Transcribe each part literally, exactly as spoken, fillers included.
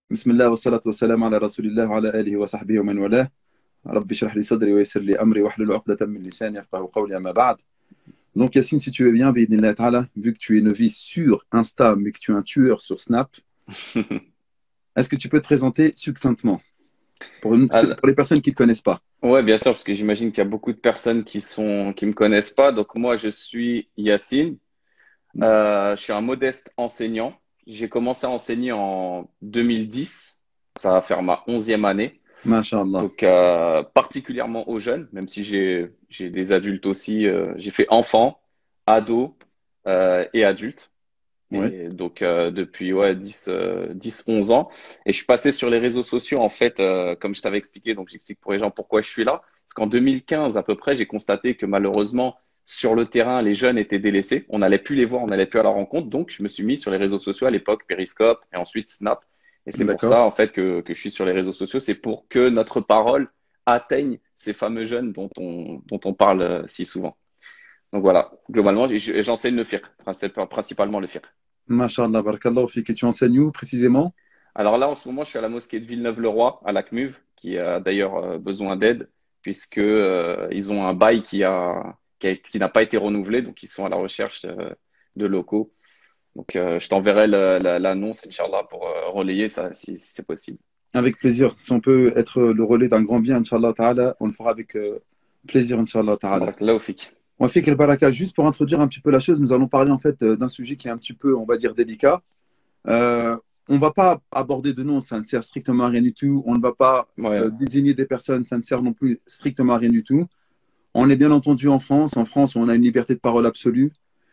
بسم الله والصلاة والسلام على رسول الله وعلى آله وصحبه ومن والاه. ربي اشرح لي صدري ويسر لي أمري واحلل عقدة من لساني يفقهوا قولي أما بعد. Donc Yacine, si tu veux bien, bi'idhnillah ta'ala, vu que tu es novice sur Insta, mais que tu es un tueur sur Snap, est-ce que tu peux te présenter succinctement pour, une- Alors, pour les personnes qui ne te connaissent pas? ouais, bien sûr, parce que j'imagine qu'il y a beaucoup de personnes qui sont, qui me connaissent pas. Donc moi, je suis Yacine. Euh, je suis un modeste enseignant. J'ai commencé à enseigner en deux mille dix. Ça va faire ma onzième année. Masha'Allah. Donc euh, particulièrement aux jeunes, même si j'ai j'ai des adultes aussi. Euh, j'ai fait enfants, ados euh, et adultes. Ouais. Et donc, euh, depuis ouais, dix, euh, dix, onze ans. Et je suis passé sur les réseaux sociaux, en fait, euh, comme je t'avais expliqué. Donc, j'explique pour les gens pourquoi je suis là. Parce qu'en deux mille quinze, à peu près, j'ai constaté que malheureusement, sur le terrain, les jeunes étaient délaissés. On n'allait plus les voir, on n'allait plus à leur rencontre. Donc, je me suis mis sur les réseaux sociaux à l'époque, Periscope et ensuite Snap. Et c'est pour D'accord. ça, en fait, que, que je suis sur les réseaux sociaux. C'est pour que notre parole atteigne ces fameux jeunes dont on, dont on parle euh, si souvent. Donc voilà, globalement, j'ai- j'enseigne le fiqh, princi- principalement le fiqh. Masha'Allah, barakallahu fik. Et tu enseignes où précisément? Alors là, en ce moment, je suis à la mosquée de Villeneuve-le-Roi, à Lacmuve, qui a d'ailleurs euh, besoin d'aide, puisque euh, ils ont un bail qui a, qui a- qui n'a pas été renouvelé, donc ils sont à la recherche euh, de locaux. Donc, euh, je t'enverrai le- la- l'annonce, Inch'Allah, pour euh, relayer ça, si, si c'est possible. Avec plaisir. Si on peut être le relais d'un grand bien, Inch'Allah ta'ala, on le fera avec euh, plaisir, Inch'Allah ta'ala. Barakallahu fik. On fait quel baraka. Juste pour introduire un petit peu la chose, nous allons parler en fait euh, d'un sujet qui est un petit peu, on va dire, délicat. Euh, on ne va pas aborder de nom, ça ne sert strictement à rien du tout. On ne va pas euh, Ouais, désigner des personnes, ça ne sert non plus strictement à rien du tout. On est bien entendu en France. En France, on a une liberté de parole absolue.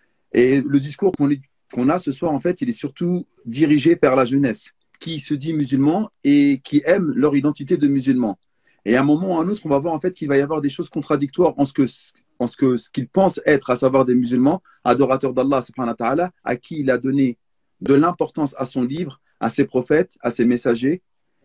Et le discours qu'on est- qu'on a ce soir, en fait, il est surtout dirigé vers la jeunesse qui se dit musulman et qui aime leur identité de musulman. Et à un moment ou à un autre, on va voir en fait qu'il va y avoir des choses contradictoires en ce que en ce que ce qu'ils pensent être, à savoir des musulmans, adorateurs d'Allah subhanahu wa ta'ala, à qui il a donné de l'importance à son livre, à ses prophètes, à ses messagers.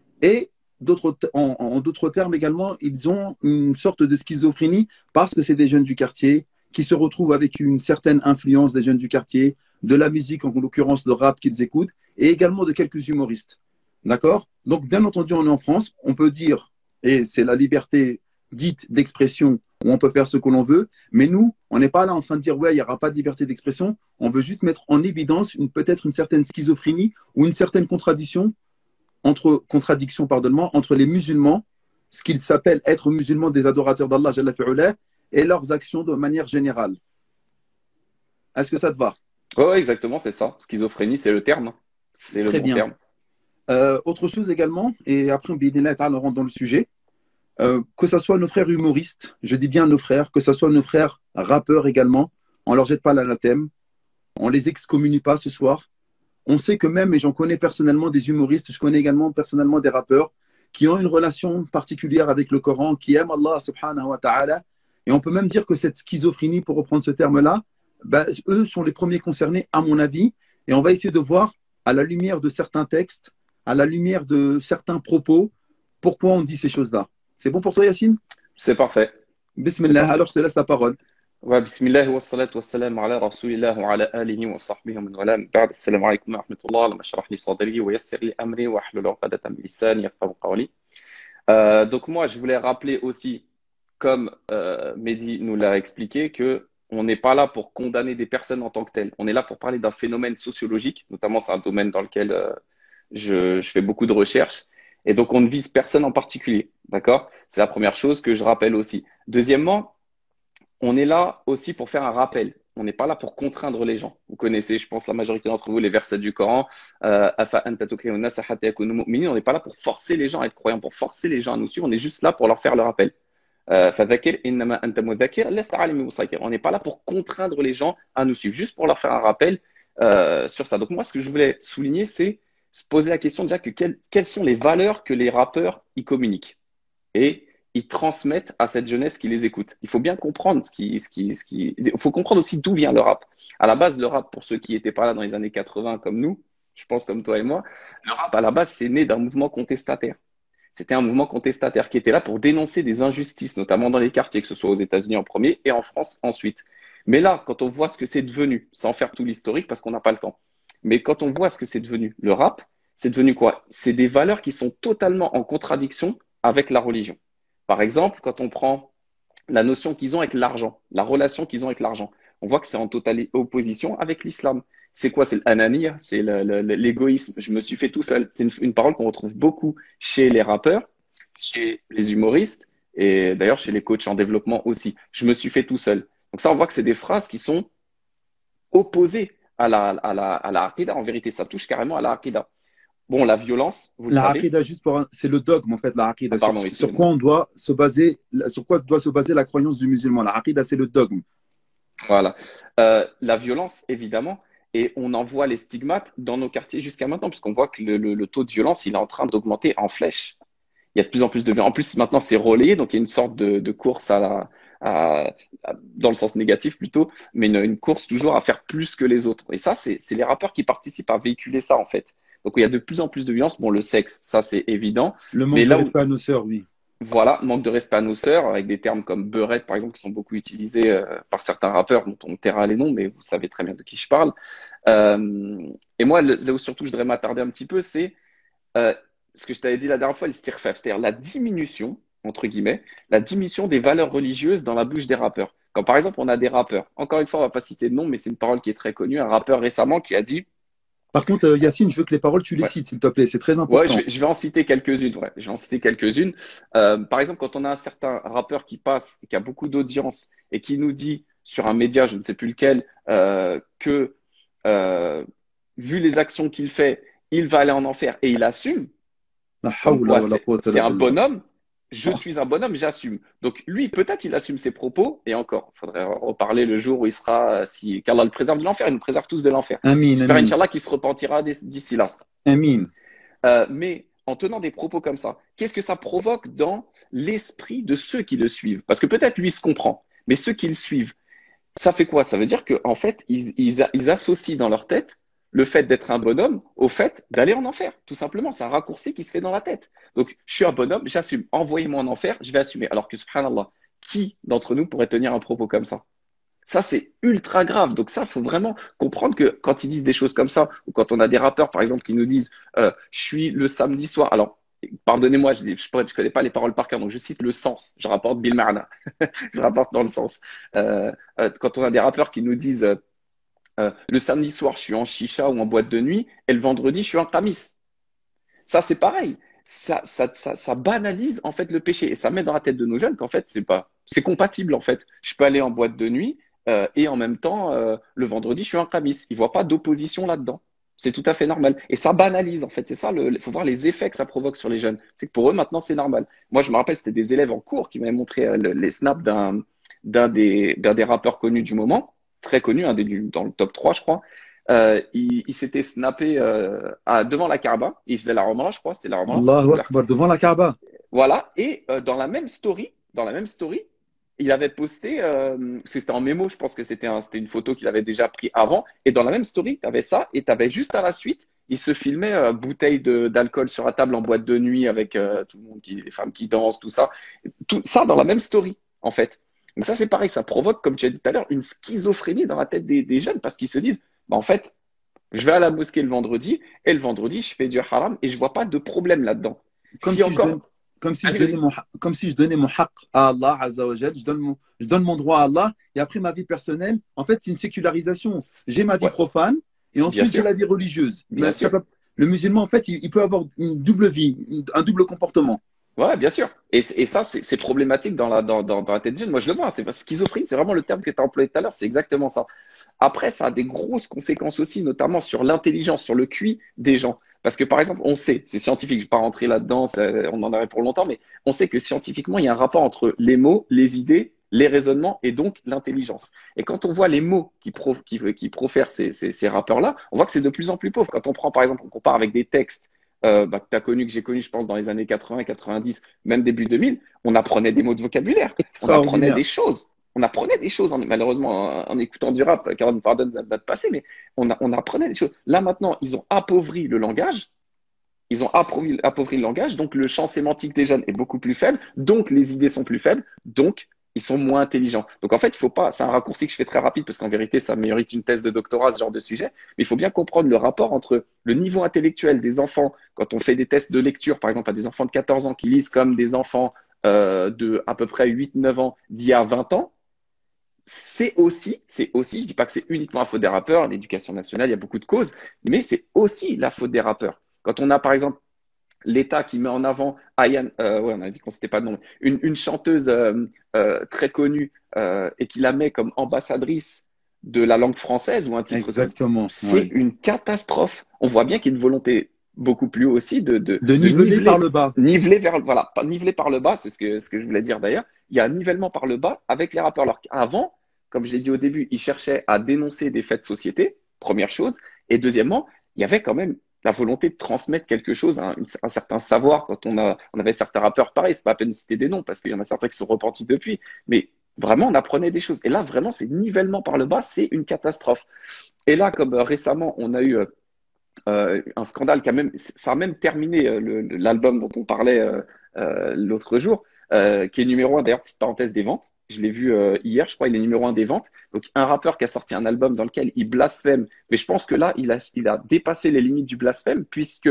Et d'autres, en, en d'autres termes également, ils ont une sorte de schizophrénie parce que c'est des jeunes du quartier qui se retrouvent avec une certaine influence des jeunes du quartier, de la musique, en l'occurrence le rap qu'ils écoutent, et également de quelques humoristes. D'accord? Donc, bien entendu, on est en France, on peut dire, et c'est la liberté dite d'expression, où on peut faire ce que l'on veut, mais nous, on n'est pas là en train de dire, ouais, il n'y aura pas de liberté d'expression, on veut juste mettre en évidence une, peut-être une certaine schizophrénie ou une certaine contradiction entre contradiction, pardonnement, entre les musulmans, ce qu'ils s'appellent être musulmans des adorateurs d'Allah Jalla fi'ula, et leurs actions de manière générale. Est-ce que ça te va? ouais, ouais, exactement, c'est ça. Schizophrénie, c'est le terme, hein. C'est le Très bon bien. terme. Euh, autre chose également, et après, Bidinlah, on rentre dans le sujet, euh, que ce soit nos frères humoristes, je dis bien nos frères, que ce soit nos frères rappeurs également, on ne leur jette pas l'anathème, on ne les excommunie pas ce soir. On sait que même, et j'en connais personnellement des humoristes, je connais également personnellement des rappeurs qui ont une relation particulière avec le Coran, qui aiment Allah subhanahu wa ta'ala. Et on peut même dire que cette schizophrénie, pour reprendre ce terme-là, ben, eux sont les premiers concernés, à mon avis. Et on va essayer de voir, à la lumière de certains textes, à la lumière de certains propos, pourquoi on dit ces choses-là. C'est bon pour toi, Yacine? C'est parfait. C'est Bismillah, alors parfait. je te laisse la parole. Ouais, bismillah wa salatu wa salam ala rasulillah wa ala alihi wa sahbihi wa man wala. Ba'd, assalamu alaikum wa rahmatullah. Allahumma shrah li sadri wa yassir li amri wa hlul 'uqdatan min lisani yafqahu qawli. Euh, donc moi, je voulais rappeler aussi, comme euh, Mehdi nous l'a expliqué, que on n'est pas là pour condamner des personnes en tant que telles. On est là pour parler d'un phénomène sociologique, notamment c'est un domaine dans lequel euh, je, je fais beaucoup de recherches. Et donc on ne vise personne en particulier, d'accord? C'est la première chose que je rappelle aussi. Deuxièmement, on est là aussi pour faire un rappel. On n'est pas là pour contraindre les gens. Vous connaissez, je pense, la majorité d'entre vous, les versets du Coran. Euh, Afa anta tukrihu an-nasa hatta yakunu mu'minin. On n'est pas là pour forcer les gens à être croyants, pour forcer les gens à nous suivre. On est juste là pour leur faire le rappel. Euh, Fadhakir innama anta mudhakkir, lasta alimun musaytir. On n'est pas là pour contraindre les gens à nous suivre, juste pour leur faire un rappel euh, sur ça. Donc moi, ce que je voulais souligner, c'est se poser la question déjà que quelles, quelles sont les valeurs que les rappeurs y communiquent. Et ils transmettent à cette jeunesse qui les écoute. Il faut bien comprendre ce qui, ce qui, ce qui. Il faut comprendre aussi d'où vient le rap. À la base, le rap, pour ceux qui étaient pas là dans les années quatre-vingts comme nous, je pense comme toi et moi, le rap à la base, c'est né d'un mouvement contestataire. C'était un mouvement contestataire qui était là pour dénoncer des injustices, notamment dans les quartiers, que ce soit aux États-Unis en premier et en France ensuite. Mais là, quand on voit ce que c'est devenu, sans faire tout l'historique parce qu'on n'a pas le temps, mais quand on voit ce que c'est devenu le rap, c'est devenu quoi? C'est des valeurs qui sont totalement en contradiction avec la religion. Par exemple, quand on prend la notion qu'ils ont avec l'argent, la relation qu'ils ont avec l'argent, on voit que c'est en totale opposition avec l'islam. C'est quoi? C'est l'anania, c'est le- le- le- l'égoïsme. Je me suis fait tout seul. C'est une, une parole qu'on retrouve beaucoup chez les rappeurs, chez les humoristes et d'ailleurs chez les coachs en développement aussi. Je me suis fait tout seul. Donc ça, on voit que c'est des phrases qui sont opposées à la, à la, à la aqida. En vérité, ça touche carrément à la aqida. Bon, la violence, vous le La savez. aqidah, juste pour un- c'est le dogme en fait, la Ah, aqidah. Sur, pardon, sur quoi excusez-moi. on doit se baser, sur quoi doit se baser la croyance du musulman. La aqidah, c'est le dogme. Voilà. Euh, la violence, évidemment, et on en voit les stigmates dans nos quartiers jusqu'à maintenant, puisqu'on voit que le, le- le taux de violence, il est en train d'augmenter en flèche. Il y a de plus en plus de violence. En plus, maintenant, c'est relayé, donc il y a une sorte de, de course à la, à- à- dans le sens négatif plutôt, mais une, une course toujours à faire plus que les autres. Et ça, c'est c'est les rappeurs qui participent à véhiculer ça, en fait. Donc, il y a de plus en plus de violence. Bon, le sexe, ça, c'est évident. Le Mais manque de là où, respect à nos sœurs, oui. voilà, manque de respect à nos sœurs, avec des termes comme beurette, par exemple, qui sont beaucoup utilisés euh, par certains rappeurs, dont on taira les noms, mais vous savez très bien de qui je parle. Euh, et moi, le- là où surtout je voudrais m'attarder un petit peu, c'est euh, ce que je t'avais dit la dernière fois, le stirfef, c'est-à-dire la diminution, entre guillemets, la diminution des valeurs religieuses dans la bouche des rappeurs. Quand par exemple, on a des rappeurs, encore une fois, on va pas citer de nom, mais c'est une parole qui est très connue, un rappeur récemment qui a dit, Par contre, euh, Yacine, je veux que les paroles, tu les ouais, cites, s'il te plaît. C'est très ouais, je important. vais, je vais en citer quelques-unes. Ouais, je vais en citer quelques-unes. Euh, par exemple, quand on a un certain rappeur qui passe, qui a beaucoup d'audience et qui nous dit sur un média, je ne sais plus lequel, euh, que euh, vu les actions qu'il fait, il va aller en enfer et il assume, La comme hawla quoi wa la c'est quwwata c'est illa un billah. bonhomme. Je suis un bonhomme, j'assume. Donc lui, peut-être il assume ses propos, et encore, il faudrait reparler le jour où il sera, si, qu'Allah le préserve de l'enfer, il nous préserve tous de l'enfer. Amin, J'espère, amin, Inch'Allah, qu'il se repentira d'ici là. amin. Euh, mais en tenant des propos comme ça, qu'est-ce que ça provoque dans l'esprit de ceux qui le suivent? Parce que peut-être lui se comprend, mais ceux qui le suivent, ça fait quoi? Ça veut dire qu'en en fait, ils, ils, ils associent dans leur tête le fait d'être un bonhomme au fait d'aller en enfer. Tout simplement, c'est un raccourci qui se fait dans la tête. Donc, je suis un bonhomme, j'assume. Envoyez-moi en enfer, je vais assumer. Alors que, subhanallah, qui d'entre nous pourrait tenir un propos comme ça? Ça, c'est ultra grave. Donc ça, il faut vraiment comprendre que quand ils disent des choses comme ça, ou quand on a des rappeurs, par exemple, qui nous disent euh, je suis le samedi soir. Alors, pardonnez-moi, je ne je, je connais pas les paroles par cœur, donc je cite le sens. Je rapporte Bill Marna. Je rapporte dans le sens. Euh, euh, quand on a des rappeurs qui nous disent euh, euh, le samedi soir, je suis en chicha ou en boîte de nuit, et le vendredi, je suis en tamis. Ça, c'est pareil. Ça, ça, ça, ça banalise en fait le péché et ça met dans la tête de nos jeunes qu'en fait, c'est pas, c'est compatible en fait. Je peux aller en boîte de nuit euh, et en même temps, euh, le vendredi, je suis en camis. Ils voient pas d'opposition là-dedans. C'est tout à fait normal. Et ça banalise en fait. C'est ça, il faut voir les effets que ça provoque sur les jeunes. C'est que pour eux, maintenant, c'est normal. Moi, je me rappelle, c'était des élèves en cours qui m'avaient montré euh, le- les snaps d'un d'un des, d'un des rappeurs connus du moment, très connu, un des, du- dans le top trois, je crois. Euh, il, il s'était snappé euh, à, devant la Kaaba. Il faisait la Ramadan, je crois, c'était la Ramadan. Allahu Oula. Akbar, devant la Kaaba. Voilà. Et euh, dans la même story, dans la même story, il avait posté, euh, parce que c'était en mémo, je pense que c'était un, c'était une photo qu'il avait déjà pris avant. Et dans la même story, tu avais ça, et tu avais juste à la suite, il se filmait euh, bouteille de, d'alcool sur la table en boîte de nuit avec euh, tout le monde, qui, les femmes qui dansent, tout ça. Tout ça dans la même story, en fait. Donc ça, c'est pareil, ça provoque, comme tu as dit tout à l'heure, une schizophrénie dans la tête des, des jeunes, parce qu'ils se disent, bah, en fait, je vais à la mosquée le vendredi, et le vendredi, je fais du haram, et je vois pas de problème là-dedans. Comme Si si je donne, encore, comme si je allez, donnais vas-y. mon, haq- comme si je donnais mon haqq à Allah, Azza wa Jal. Je donne mon, je donne mon droit à Allah. Et après, ma vie personnelle, en fait, c'est une sécularisation. J'ai ma vie Ouais, profane et bien ensuite j'ai sûr, la vie religieuse. bien Mais ça sûr. peut- le musulman, en fait, il, il peut avoir une double vie, une- un double comportement. Ouais, bien sûr. Et, et ça, c'est c'est problématique dans la, dans, dans, dans la tête des jeunes. Moi, je le vois, c'est schizophrénie, c'est vraiment le terme que tu as employé tout à l'heure, c'est exactement ça. Après, ça a des grosses conséquences aussi, notamment sur l'intelligence, sur le Q I des gens. Parce que, par exemple, on sait, c'est scientifique, je ne vais pas rentrer là-dedans, ça- on en aurait pour longtemps, mais on sait que scientifiquement, il y a un rapport entre les mots, les idées, les raisonnements et donc l'intelligence. Et quand on voit les mots qui, pro, qui, qui profèrent ces, ces, ces rappeurs-là, on voit que c'est de plus en plus pauvre. Quand on prend, par exemple, on compare avec des textes euh, bah, que tu as connus, que j'ai connus, je pense, dans les années quatre-vingts, quatre-vingt-dix, même début deux mille, on apprenait des mots de vocabulaire, on apprenait Extraordinaire. des choses. On apprenait des choses, en- malheureusement, en, en écoutant du rap, car on nous pardonne ça date passé, mais on, a- on apprenait des choses. Là, maintenant, ils ont appauvri le langage, ils ont appauvri, appauvri le langage, donc le champ sémantique des jeunes est beaucoup plus faible, donc les idées sont plus faibles, donc ils sont moins intelligents. Donc en fait, il faut pas, c'est un raccourci que je fais très rapide parce qu'en vérité, ça mérite une thèse de doctorat, ce genre de sujet. Mais il faut bien comprendre le rapport entre le niveau intellectuel des enfants, quand on fait des tests de lecture, par exemple, à des enfants de quatorze ans qui lisent comme des enfants euh, de à peu près huit neuf ans d'il y a vingt ans. C'est aussi, c'est aussi, je dis pas que c'est uniquement la faute des rappeurs, l'éducation nationale, il y a beaucoup de causes, mais c'est aussi la faute des rappeurs. Quand on a, par exemple, l'État qui met en avant Ayane, euh, ouais, on a dit qu'on ne s'était pas de nom, une, une chanteuse euh, euh, très connue euh, et qui la met comme ambassadrice de la langue française ou un titre comme Exactement, c'est ouais. une catastrophe. On voit bien qu'il y a une volonté beaucoup plus haut aussi de, de, De de niveler par niveler, le bas. niveler vers, voilà, pas niveler par le bas, c'est ce que, ce que je voulais dire d'ailleurs. Il y a un nivellement par le bas avec les rappeurs. Alors qu'avant, comme je l'ai dit au début, ils cherchaient à dénoncer des faits de société, première chose. Et deuxièmement, il y avait quand même la volonté de transmettre quelque chose, un, un certain savoir. Quand on, a, on avait certains rappeurs, pareil, c'est pas à peine de citer des noms, parce qu'il y en a certains qui sont repentis depuis, mais vraiment, on apprenait des choses. Et là, vraiment, c'est nivellement par le bas, c'est une catastrophe. Et là, comme euh, récemment, on a eu euh, euh, un scandale qui a même, ça a même terminé euh, le- le- l'album dont on parlait euh, euh, l'autre jour, euh, qui est numéro un, d'ailleurs, petite parenthèse des ventes. Je l'ai vu euh, hier, je crois, il est numéro un des ventes. Donc, un rappeur qui a sorti un album dans lequel il blasphème, mais je pense que là, il a, il a dépassé les limites du blasphème, puisque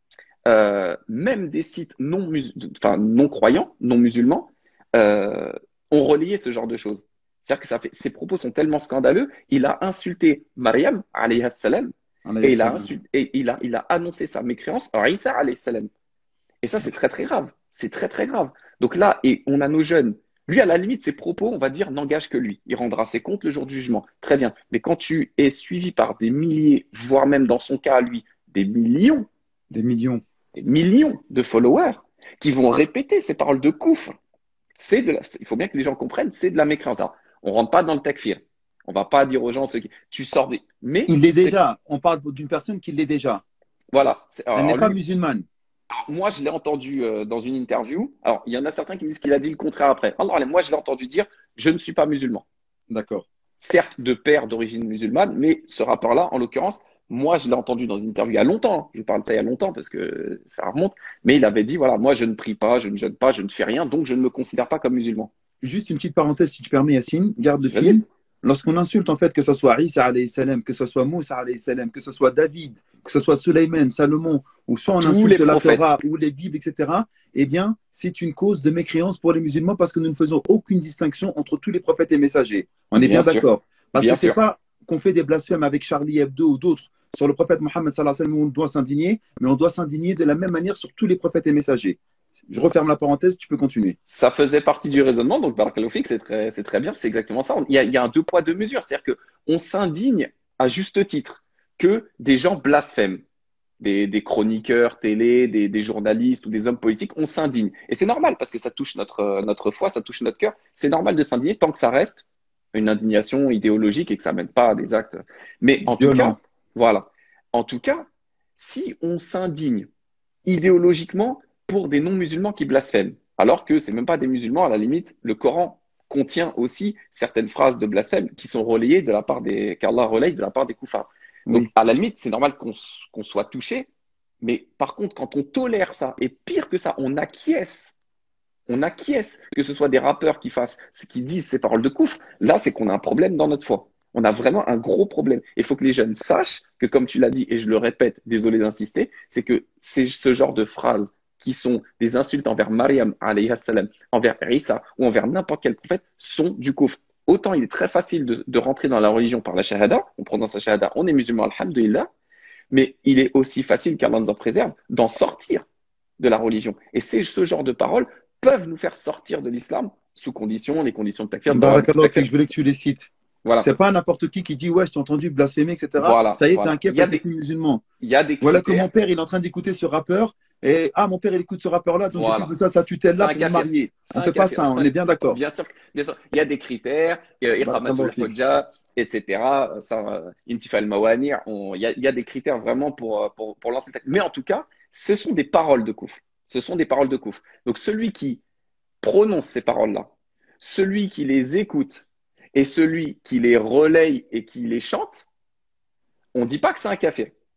euh, même des sites non, mus- enfin, non croyants, non musulmans, euh, ont relayé ce genre de choses. C'est-à-dire que ça fait, ses propos sont tellement scandaleux. Il a insulté Mariam, alayhi salam, Alayhi et il a, salam. insulté, et il a, il a annoncé sa mécréance à Isa, alayhi salam. Et ça, c'est très, très grave. C'est très, très grave. Donc là, et on a nos jeunes. Lui, à la limite, ses propos, on va dire, n'engagent que lui. Il rendra ses comptes le jour du jugement. Très bien. Mais quand tu es suivi par des milliers, voire même dans son cas à lui, des millions, Des millions. des millions de followers qui vont répéter ces paroles de coufre, c'est de la, il faut bien que les gens comprennent, c'est de la mécréance. Alors, on rentre pas dans le takfir. On va pas dire aux gens ce qui, tu sors des, mais Il l'est c'est, déjà. On parle d'une personne qui l'est déjà. voilà. C'est- Elle n'est Alors pas lui, musulmane. moi, je l'ai entendu euh, dans une interview. Alors, il y en a certains qui me disent qu'il a dit le contraire après. Alors, moi, je l'ai entendu dire, je ne suis pas musulman. D'accord. Certes, de père d'origine musulmane, mais ce rapport-là, en l'occurrence, moi, je l'ai entendu dans une interview il y a longtemps. Je parle de ça il y a longtemps parce que ça remonte. Mais il avait dit, voilà, moi, je ne prie pas, je ne jeûne pas, je ne fais rien, donc je ne me considère pas comme musulman. Juste une petite parenthèse, si tu permets, Yacine. Garde le Vas-y. fil. Lorsqu'on insulte, en fait, que ce soit Isa alayhi salam, que ce soit Moussa alayhi salam, que ce soit David, que ce soit Sulayman, Salomon, ou soit on Tous les insulte la prophètes. Torah ou les Bibles, et cetera, eh bien, c'est une cause de mécréance pour les musulmans parce que nous ne faisons aucune distinction entre tous les prophètes et messagers. On est Bien bien sûr, d'accord. Parce que bien c'est sûr. pas qu'on fait des blasphèmes avec Charlie Hebdo ou d'autres sur le prophète Mohammed sallallahu alayhi wa sallam où on doit s'indigner, mais on doit s'indigner de la même manière sur tous les prophètes et messagers. Je referme la parenthèse, tu peux continuer. Ça faisait partie du raisonnement, donc Barakallahu fik, c'est très, c'est très bien, c'est exactement ça. Il y a, il y a un deux poids, deux mesures, c'est-à-dire qu'on s'indigne à juste titre que des gens blasphèment. Des, des chroniqueurs télé, des, des journalistes ou des hommes politiques, on s'indigne. Et c'est normal parce que ça touche notre, notre foi, ça touche notre cœur. C'est normal de s'indigner tant que ça reste une indignation idéologique et que ça ne mène pas à des actes. Mais en tout Violent. cas, voilà. En tout cas, si on s'indigne idéologiquement pour des non-musulmans qui blasphèment, alors que ce n'est même pas des musulmans, à la limite, le Coran contient aussi certaines phrases de blasphème qui sont relayées de la part des, qu'Allah relaye de la part des koufars. Donc, Oui. à la limite, c'est normal qu'on qu'on soit touché, mais par contre, quand on tolère ça, et pire que ça, on acquiesce, on acquiesce que ce soit des rappeurs qui fassent, qui disent ces paroles de coufre, là, c'est qu'on a un problème dans notre foi. On a vraiment un gros problème. Il faut que les jeunes sachent que, comme tu l'as dit, et je le répète, désolé d'insister, c'est que c'est ce genre de phrases qui sont des insultes envers Mariam, alayhi salam, envers Isa ou envers n'importe quel prophète sont du coufre. Autant il est très facile de, de rentrer dans la religion par la shahada, on prononce la shahada, on est musulman, alhamdulillah, mais il est aussi facile, qu'Allah nous en préserve, d'en sortir de la religion. Et c'est ce genre de paroles peuvent nous faire sortir de l'islam sous conditions, les conditions de takfir, de Barakallahu fik, takfir. je voulais que tu les cites. Voilà, C'est pas n'importe qui qui dit ouais, je t'ai entendu blasphémer, et cetera. voilà, Ça y est, t'es voilà. Il y incapable, a t'es des, plus musulman. il y a des Voilà que mon critères, père, il est en train d'écouter ce rappeur. Et ah, mon père, il écoute ce rappeur-là, donc j'ai plus voilà. besoin de sa C'est tutelle-là un pour me kafir. marier. C'est On un fait pas kafir. ça, on est bien d'accord. Bien sûr, bien sûr. Il y a des critères, euh, Barakallahu iqamatul fik. hujja, et cetera. Ça, euh, intifa al-mawani', on- il y a, il y a des critères vraiment pour, euh, pour, pour lancer le texte. Mais en tout cas, ce sont des paroles de koufr. Ce sont des paroles de koufr. Donc celui qui prononce ces paroles-là, celui qui les écoute et celui qui les relaye et qui les chante, on ne dit pas que c'est un kafir.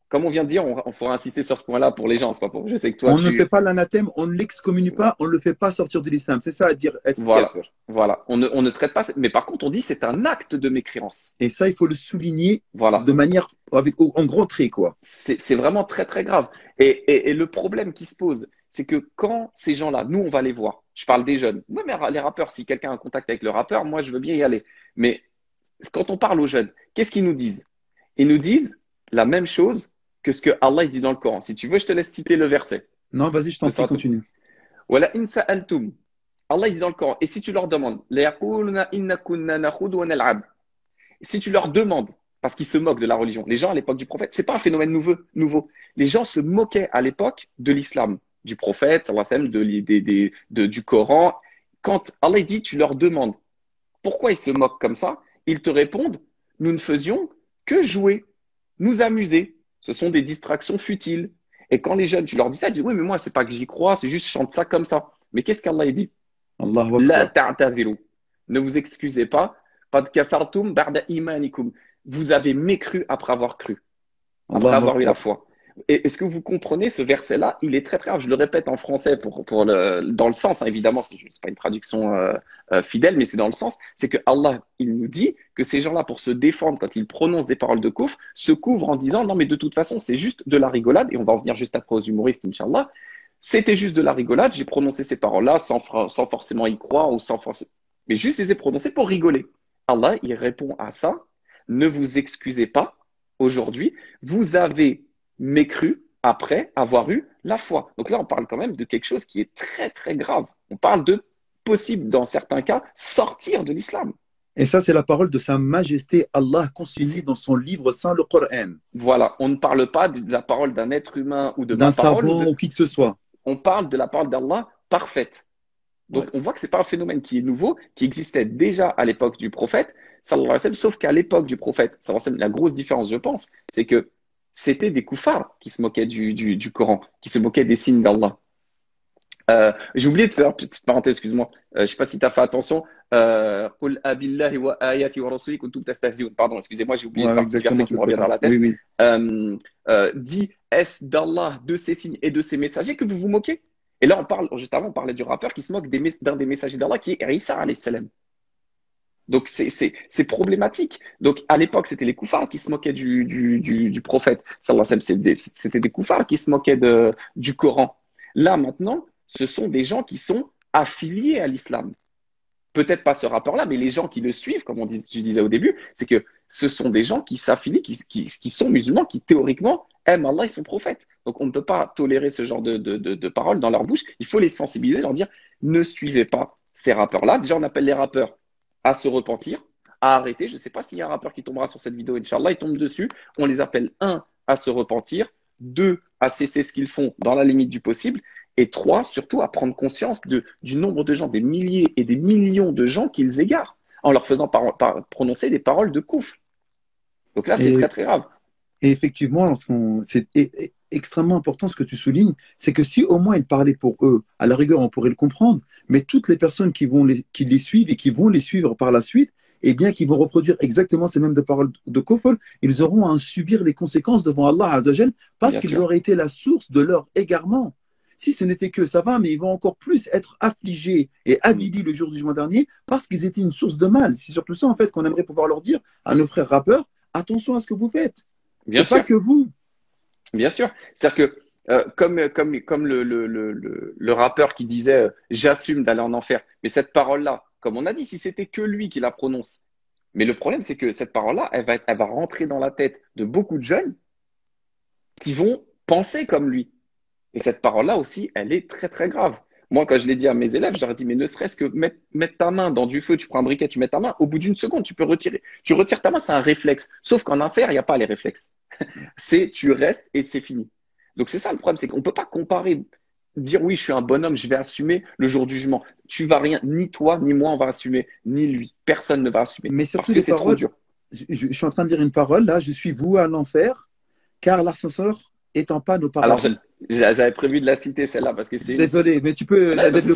comme on vient de dire, on, on faudra insister sur ce point-là pour les gens. C'est pas pour, je sais que toi, On tu… ne fait pas l'anathème, on ne l'excommunie pas, on ne le fait pas sortir de l'islam. C'est ça à dire être Voilà, kafir. voilà. On ne, on ne traite pas… Mais par contre, on dit c'est un acte de mécréance. Et ça, il faut le souligner Voilà. de manière, avec, en gros trait, quoi. C'est vraiment très, très grave. Et, et, et le problème qui se pose, c'est que quand ces gens-là, nous, on va les voir. Je parle des jeunes. Moi, mais les rappeurs, si quelqu'un a un contact avec le rappeur, moi, je veux bien y aller. Mais quand on parle aux jeunes, qu'est-ce qu'ils nous disent? Ils nous disent la même chose que ce que Allah dit dans le Coran. Si tu veux, je te laisse citer le verset. Non, vas-y, je t'en prie, continue. Wala in sa'altum. Allah dit dans le Coran. Et si tu leur demandes, si tu leur demandes, parce qu'ils se moquent de la religion, les gens à l'époque du prophète, c'est pas un phénomène nouveau, nouveau. Les gens se moquaient à l'époque de l'islam, du prophète, de, de, de, de, du Coran. Quand Allah dit, tu leur demandes pourquoi ils se moquent comme ça, ils te répondent, nous ne faisions que jouer, nous amuser. Ce sont des distractions futiles. Et quand les jeunes, tu leur dis ça, ils disent, oui, mais moi, c'est pas que j'y crois, c'est juste je chante ça comme ça. Mais qu'est-ce qu'Allah dit? La ta'taviru. Ne vous excusez pas. Qad kafartum ba'da imanikum. Vous avez mécru après avoir cru, après Allah avoir eu la foi. Et est-ce que vous comprenez ce verset-là? Il est très très rare. Je le répète en français pour, pour le, dans le sens, hein, évidemment, ce n'est pas une traduction euh, euh, fidèle, mais c'est dans le sens. C'est que Allah, il nous dit que ces gens-là, pour se défendre quand ils prononcent des paroles de koufr, se couvrent en disant non, mais de toute façon, c'est juste de la rigolade. Et on va en venir juste après aux humoristes, Inch'Allah. C'était juste de la rigolade. J'ai prononcé ces paroles-là sans, sans forcément y croire ou sans forcément. Mais juste les ai prononcées pour rigoler. Allah, il répond à ça. Ne vous excusez pas aujourd'hui. Vous avez mécru après avoir eu la foi. Donc là, on parle quand même de quelque chose qui est très, très grave. On parle de possible, dans certains cas, sortir de l'islam. Et ça, c'est la parole de Sa Majesté Allah consignée dans son livre saint, le Coran. Voilà, on ne parle pas de la parole d'un être humain ou de d'un ma parole. savant ou, de... ou qui que ce soit. On parle de la parole d'Allah parfaite. Donc, ouais. On voit que ce n'est pas un phénomène qui est nouveau, qui existait déjà à l'époque du prophète, sallallahu alayhi wa sallam, sauf qu'à l'époque du prophète, sallallahu alayhi wa sallam, la grosse différence, je pense, c'est que c'était des koufars qui se moquaient du, du, du Coran, qui se moquaient des signes d'Allah. Euh, J'ai oublié de faire, petite parenthèse, excuse-moi, euh, je ne sais pas si tu as fait attention. Euh, Pardon, excusez-moi, j'ai oublié ouais, une partie du verset qui me revient dans la tête. Oui, oui. Euh, euh, dit, est-ce d'Allah, de ses signes et de ses messagers que vous vous moquez? Et là, on parle, juste avant, on parlait du rappeur qui se moque d'un des messagers d'Allah qui est Isa alayhi salam. Donc, c'est problématique. Donc, à l'époque, c'était les koufars qui se moquaient du, du, du, du prophète. C'était des, des koufars qui se moquaient de, du Coran. Là, maintenant, ce sont des gens qui sont affiliés à l'islam. Peut-être pas ce rappeur-là, mais les gens qui le suivent, comme on dit, je disais au début, c'est que ce sont des gens qui s'affilient, qui, qui, qui sont musulmans, qui théoriquement aiment Allah et son prophète. Donc, on ne peut pas tolérer ce genre de, de, de, de paroles dans leur bouche. Il faut les sensibiliser, leur dire ne suivez pas ces rappeurs-là. Déjà, on appelle les rappeurs à se repentir, à arrêter. Je ne sais pas s'il y a un rappeur qui tombera sur cette vidéo, Inch'Allah, il tombe dessus. On les appelle, un, à se repentir, deux, à cesser ce qu'ils font dans la limite du possible, et trois, surtout à prendre conscience de, du nombre de gens, des milliers et des millions de gens qu'ils égarent, en leur faisant par, par, prononcer des paroles de koufr. Donc là, c'est très, très grave. Et effectivement, c'est extrêmement important ce que tu soulignes, c'est que si au moins ils parlaient pour eux, à la rigueur, on pourrait le comprendre, mais toutes les personnes qui, vont les, qui les suivent et qui vont les suivre par la suite, eh bien, qui vont reproduire exactement ces mêmes de paroles de kufr, ils auront à en subir les conséquences devant Allah Azzawajal parce qu'ils auraient été la source de leur égarement. Si ce n'était que ça va, mais ils vont encore plus être affligés et avilis le jour du jugement dernier parce qu'ils étaient une source de mal. C'est surtout ça, en fait, qu'on aimerait pouvoir leur dire à nos frères rappeurs, attention à ce que vous faites. C'est pas que vous. Bien sûr. C'est-à-dire que, euh, comme, comme, comme le, le, le, le, le rappeur qui disait euh, « j'assume d'aller en enfer », mais cette parole-là, comme on a dit, si c'était que lui qui la prononce. Mais le problème, c'est que cette parole-là, elle va, elle va rentrer dans la tête de beaucoup de jeunes qui vont penser comme lui. Et cette parole-là aussi, elle est très, très grave. Moi, quand je l'ai dit à mes élèves, je leur ai dit, mais ne serait-ce que mettre, mettre ta main dans du feu, tu prends un briquet, tu mets ta main, au bout d'une seconde, tu peux retirer. Tu retires ta main, c'est un réflexe. Sauf qu'en enfer, il n'y a pas les réflexes. C'est tu restes et c'est fini. Donc, c'est ça le problème, c'est qu'on ne peut pas comparer, dire oui, je suis un bonhomme, je vais assumer le jour du jugement. Tu vas rien, ni toi, ni moi, on va assumer, ni lui. Personne ne va assumer. Mais surtout parce que c'est trop dur. Je, je, je suis en train de dire une parole, là, je suis voué à l'enfer, car l'ascenseur est en panne au paradis. Alors, j'avais prévu de la citer, celle-là, parce que c'est… Désolé, mais tu peux non, la développer.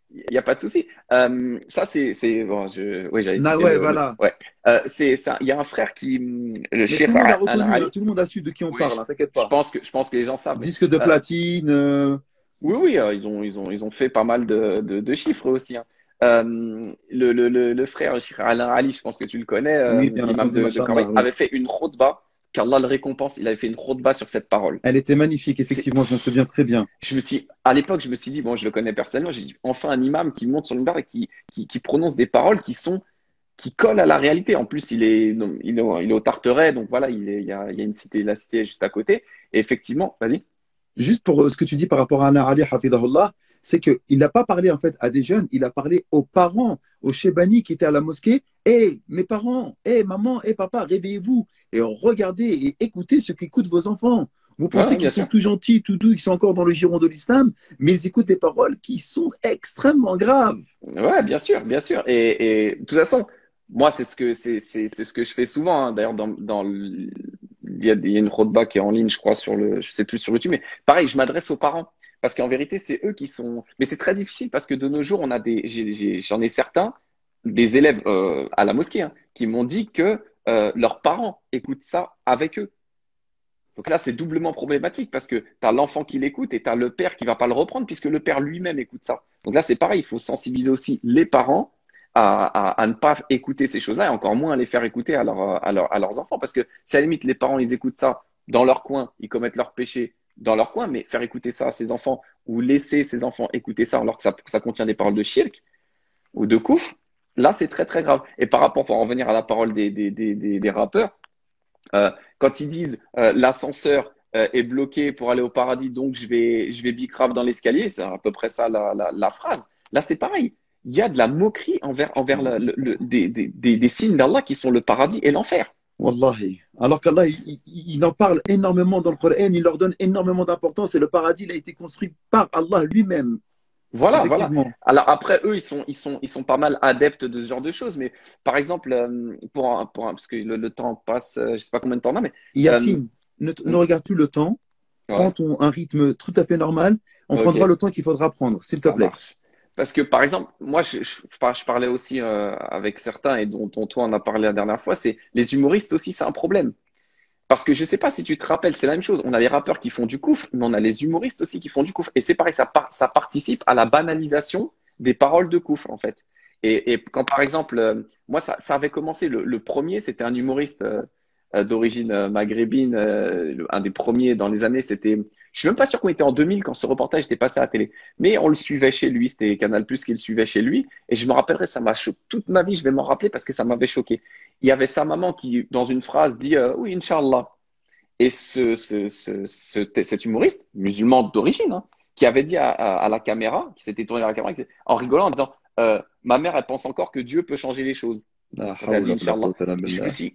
Il n'y a pas de souci. Euh, ça, c'est, c'est bon, je, oui, j'avais Na, cité ouais, le, le- voilà. ouais. Euh, c'est ça. Il y a un frère qui, hum, le Mais tout Cheikh le monde a reconnu, hein, Al-Ali. tout le monde a su de qui on Oui, parle, je, hein, t'inquiète je pas. pense que, je pense que les gens savent. Oui, Disque de Euh, platine. euh, oui, oui, euh, ils ont, ils ont, ils ont fait pas mal de, de, de chiffres aussi, hein. Euh, le, le, le, le frère, le Cheikh Alain Ali, je pense que tu le connais, euh, Oui, bien l'imam entendu, de, de machallah, Corbeil, oui. avait fait une khutba, qu'Allah le récompense. Il avait fait une khutba sur cette parole. Elle était magnifique, C'est, effectivement, je m'en souviens très bien. je me suis, à l'époque, je me suis dit, bon, je le connais personnellement, j'ai dit, enfin un imam qui monte sur une barre et qui, qui, qui prononce des paroles qui sont, qui collent à la réalité. En plus, il est, non, il est, il est au Tarteret, donc voilà, il, est, il, y a, il y a une cité, la cité est juste à côté. Et effectivement, vas-y. Juste pour euh, ce que tu dis par rapport à Anna Ali Hafidahullah, c'est qu'il n'a pas parlé en fait à des jeunes, il a parlé aux parents, aux Chebani qui étaient à la mosquée. Hé, mes parents, hé, maman, hé, papa, réveillez-vous et regardez et écoutez ce qu'écoutent vos enfants. Vous Ouais, pensez qu'ils bien sont sûr. tout gentils, tout doux, qu'ils sont encore dans le giron de l'islam, mais ils écoutent des paroles qui sont extrêmement graves. Ouais, bien sûr, bien sûr. Et, et de toute façon, moi, c'est ce que c'est c'est c'est ce que je fais souvent, hein. D'ailleurs, dans dans le- il y a, des- il y a une roadback qui est en ligne, je crois, sur le, je sais plus sur YouTube, mais pareil, je m'adresse aux parents parce qu'en vérité, c'est eux qui sont. Mais c'est très difficile parce que de nos jours, on a des, j'ai- j'ai- j'en ai certains, des élèves euh, à la mosquée, hein, qui m'ont dit que euh, leurs parents écoutent ça avec eux. Donc là, c'est doublement problématique parce que tu as l'enfant qui l'écoute et tu as le père qui va pas le reprendre puisque le père lui-même écoute ça. Donc là, c'est pareil, il faut sensibiliser aussi les parents à, à, à ne pas écouter ces choses-là et encore moins à les faire écouter à, leur, à, leur, à leurs enfants. Parce que si à la limite, les parents, ils écoutent ça dans leur coin, ils commettent leurs péchés dans leur coin, mais faire écouter ça à ses enfants ou laisser ses enfants écouter ça alors que ça, ça contient des paroles de shirk ou de kouf, là, c'est très, très grave. Et par rapport, pour en revenir à la parole des, des, des, des, des rappeurs, euh, quand ils disent euh, l'ascenseur euh, est bloqué pour aller au paradis, donc je vais, je vais bicrave dans l'escalier, c'est à peu près ça la, la, la phrase. Là, c'est pareil. Il y a de la moquerie envers, envers le, le, le, des, des, des, des signes d'Allah qui sont le paradis et l'enfer. Wallahi. Alors qu'Allah, il, il, il en parle énormément dans le Coran, il leur donne énormément d'importance et le paradis il a été construit par Allah lui-même. Voilà, voilà. Effectivement. Alors après, eux, ils sont, ils sont, ils sont pas mal adeptes de ce genre de choses. Mais par exemple, euh, pour un, pour un- parce que le, le temps passe, euh, je sais pas combien de temps là, mais euh, Yacine, ne, ne regarde plus le temps, prends ouais, ton, un rythme tout à fait normal, on prendra ok. le temps qu'il faudra prendre, s'il te Ça plaît. marche. Parce que, par exemple, moi, je, je, je parlais aussi euh, avec certains et dont, dont toi on a parlé la dernière fois, c'est les humoristes aussi, c'est un problème. Parce que je sais pas si tu te rappelles, c'est la même chose. On a les rappeurs qui font du coufre, mais on a les humoristes aussi qui font du coufre. Et c'est pareil, ça, par- ça participe à la banalisation des paroles de coufre, en fait. Et, et quand, par exemple, euh, moi, ça, ça avait commencé, le, le premier, c'était un humoriste euh, euh, d'origine euh, maghrébine, euh, le- un des premiers dans les années, c'était, je suis même pas sûr qu'on était en deux mille quand ce reportage était passé à la télé, mais on le suivait chez lui, c'était Canal+ qui le suivait chez lui, et je me rappellerai, ça m'a choqué, toute ma vie, je vais m'en rappeler parce que ça m'avait choqué. Il y avait sa maman qui, dans une phrase, dit euh, oui, Inch'Allah. Et ce, ce, ce, ce- cet humoriste, musulman d'origine, hein, qui avait dit à, à- à la caméra, qui s'était tourné vers la caméra, qui- en rigolant, en disant euh, ma mère, elle pense encore que Dieu peut changer les choses. La Quand elle dit hawla wa la Inch'Allah. quwwata illa Et je me billah. suis,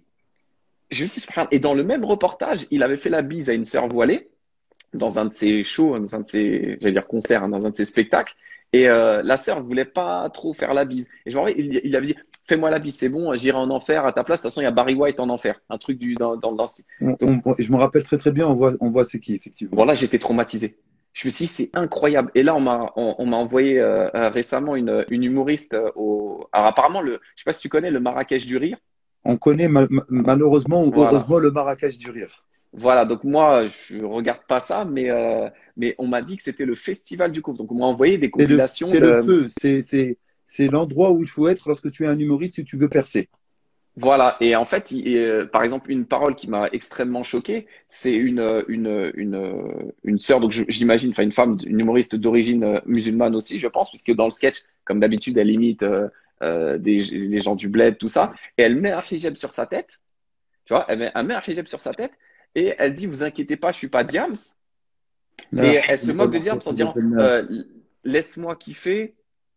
je me suis dit, subhanallah. Et dans le même reportage, il avait fait la bise à une sœur voilée dans un de ses shows, dans un de ses, j'allais dire concerts, hein, dans un de ses spectacles. Et euh, la sœur voulait pas trop faire la bise. Et je me rappelle, il, il avait dit, fais-moi la bise, c'est bon, j'irai en enfer à ta place. De toute façon, il y a Barry White en enfer, un truc du dans, dans, dans... On- Donc on- je me rappelle très très bien, on voit, on voit c'est qui, effectivement. voilà, j'étais traumatisé. Je me suis dit, c'est incroyable. Et là, on m'a on, on m'a envoyé euh, euh, récemment une, une humoriste euh, au. Alors apparemment, le, je sais pas si tu connais le Marrakech du rire. On connaît mal- malheureusement ou Voilà. heureusement le Marrakech du rire. Voilà, donc moi, je regarde pas ça, mais, euh, mais on m'a dit que c'était le festival du couvre. Donc on m'a envoyé des C'est le, compilations c'est le de, feu, c'est, c'est, c'est l'endroit où il faut être lorsque tu es un humoriste si tu veux percer. voilà, et en fait, il- euh, par exemple, une parole qui m'a extrêmement choqué, c'est une, euh, une, une, euh, une sœur, donc je- j'imagine, enfin une femme, une humoriste d'origine euh, musulmane aussi, je pense, puisque dans le sketch, comme d'habitude, elle imite euh, euh, des, les gens du bled, tout ça, et elle met un hijab sur sa tête, tu vois, elle met, elle met un hijab sur sa tête, et elle dit, vous inquiétez pas, je suis pas Diams, La et elle se hawla wa moque de la Diams quwwata en illa disant, billah. euh, laisse-moi kiffer,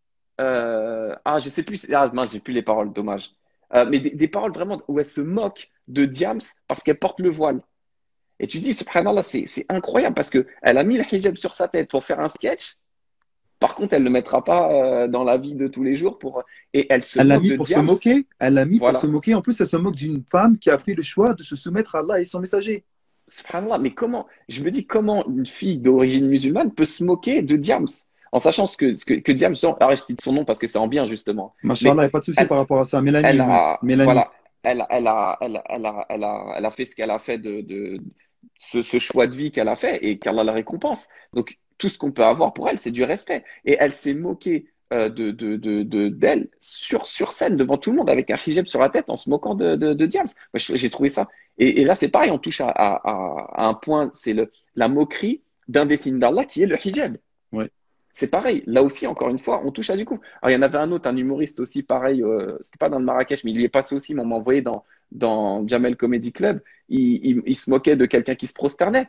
euh, ah, je sais plus. Ah, mince, j'ai plus les paroles, dommage. Euh, mais des, des paroles vraiment où elle se moque de Diams parce qu'elle porte le voile. Et tu te dis, subhanallah, c'est c'est incroyable parce que elle a mis le hijab sur sa tête pour faire un sketch. Par contre, elle ne le mettra pas euh, dans la vie de tous les jours pour. Et elle se Elle l'a moque mis de pour se Diams. moquer. Elle l'a mis pour se Voilà. moquer. En plus, elle se moque d'une femme qui a fait le choix de se soumettre à Allah et son messager. Subhanallah, mais comment, je me dis comment une fille d'origine musulmane peut se moquer de Diams? en sachant ce que, ce que, que Diams, alors je cite son nom parce que c'est en bien justement, Machallah, il mais n'y a pas de souci elle, par rapport à ça. Mélanie, elle oui. a, Mélanie. voilà, elle, elle a, elle, elle a, elle a, elle a fait ce qu'elle a fait de, de ce, ce choix de vie qu'elle a fait et qu'Allah la récompense. Donc, tout ce qu'on peut avoir pour elle, c'est du respect. Et elle s'est moquée euh, de, de, de, de- d'elle sur, sur scène devant tout le monde avec un hijab sur la tête en se moquant de, de, de Diams. Moi, je- j'ai trouvé ça. Et, et là, c'est pareil, on touche à, à, à- à un point, c'est le, la moquerie d'un des signes d'Allah qui est le hijab. Ouais. C'est pareil. Là aussi, encore une fois, on touche à du coup. Alors, il y en avait un autre, un humoriste aussi, pareil. Euh, c'était pas dans le Marrakech, mais il y est passé aussi. Mais on m'a envoyé dans, dans Jamel Comedy Club. Il, il, il se moquait de quelqu'un qui se prosternait,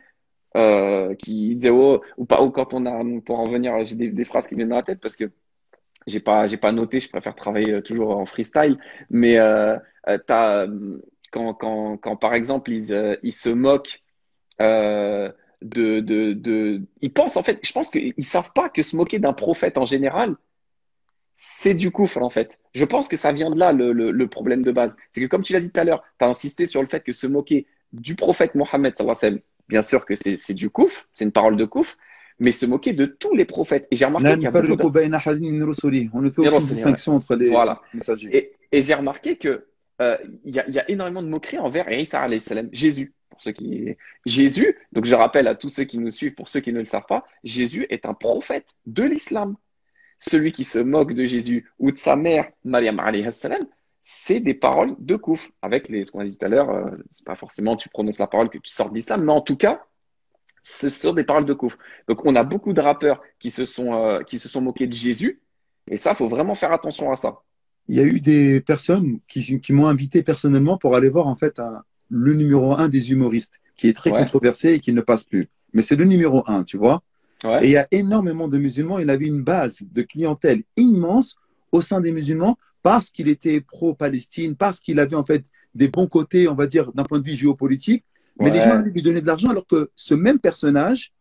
euh, qui disait oh, ou pas. Ou quand on a, pour en venir, j'ai des, des phrases qui me viennent dans la tête parce que j'ai pas, j'ai pas noté. Je préfère travailler euh, toujours en freestyle. Mais euh, euh, t'as, euh, quand, quand, quand, par exemple, ils, euh, ils se moquent euh, de, de, de... Ils pensent, en fait, je pense qu'ils ne savent pas que se moquer d'un prophète en général, c'est du kufr, en fait. Je pense que ça vient de là, le, le, le problème de base. C'est que, comme tu l'as dit tout à l'heure, tu as insisté sur le fait que se moquer du prophète Mohammed, sallallahu alayhi wa sallam, bien sûr que c'est c'est du kufr, c'est une parole de kufr, mais se moquer de tous les prophètes. Et j'ai remarqué La qu'il y a beaucoup de... nufarriqu bayna ahadin min rusuli. On ne fait Les aucune Rossini, ouais. distinction entre les Voilà. messagers. Et, et j'ai remarqué que euh, il y, a, il y a énormément de moqueries envers Isa alayhi salam, Jésus. Pour ceux qui... Jésus, donc je rappelle à tous ceux qui nous suivent, pour ceux qui ne le savent pas, Jésus est un prophète de l'islam. Celui qui se moque de Jésus ou de sa mère, Mariam alayhi salam, c'est des paroles de kouf. Avec les, ce qu'on a dit tout à l'heure, euh, c'est pas forcément tu prononces la parole que tu sors de l'islam, mais en tout cas, ce sont des paroles de kouf. Donc on a beaucoup de rappeurs qui se sont, euh, qui se sont moqués de Jésus, et ça, il faut vraiment faire attention à ça. Il y a eu des personnes qui, qui m'ont invité personnellement pour aller voir en fait un- le numéro un des humoristes, qui est très Ouais, controversé et qui ne passe plus. Mais c'est le numéro un, tu vois. Et ouais, il y a énormément de musulmans. Il avait une base de clientèle immense au sein des musulmans parce qu'il était pro-Palestine, parce qu'il avait en fait des bons côtés, on va dire, d'un point de vue géopolitique. Mais les gens ouais, allaient lui donner de l'argent alors que ce même personnage,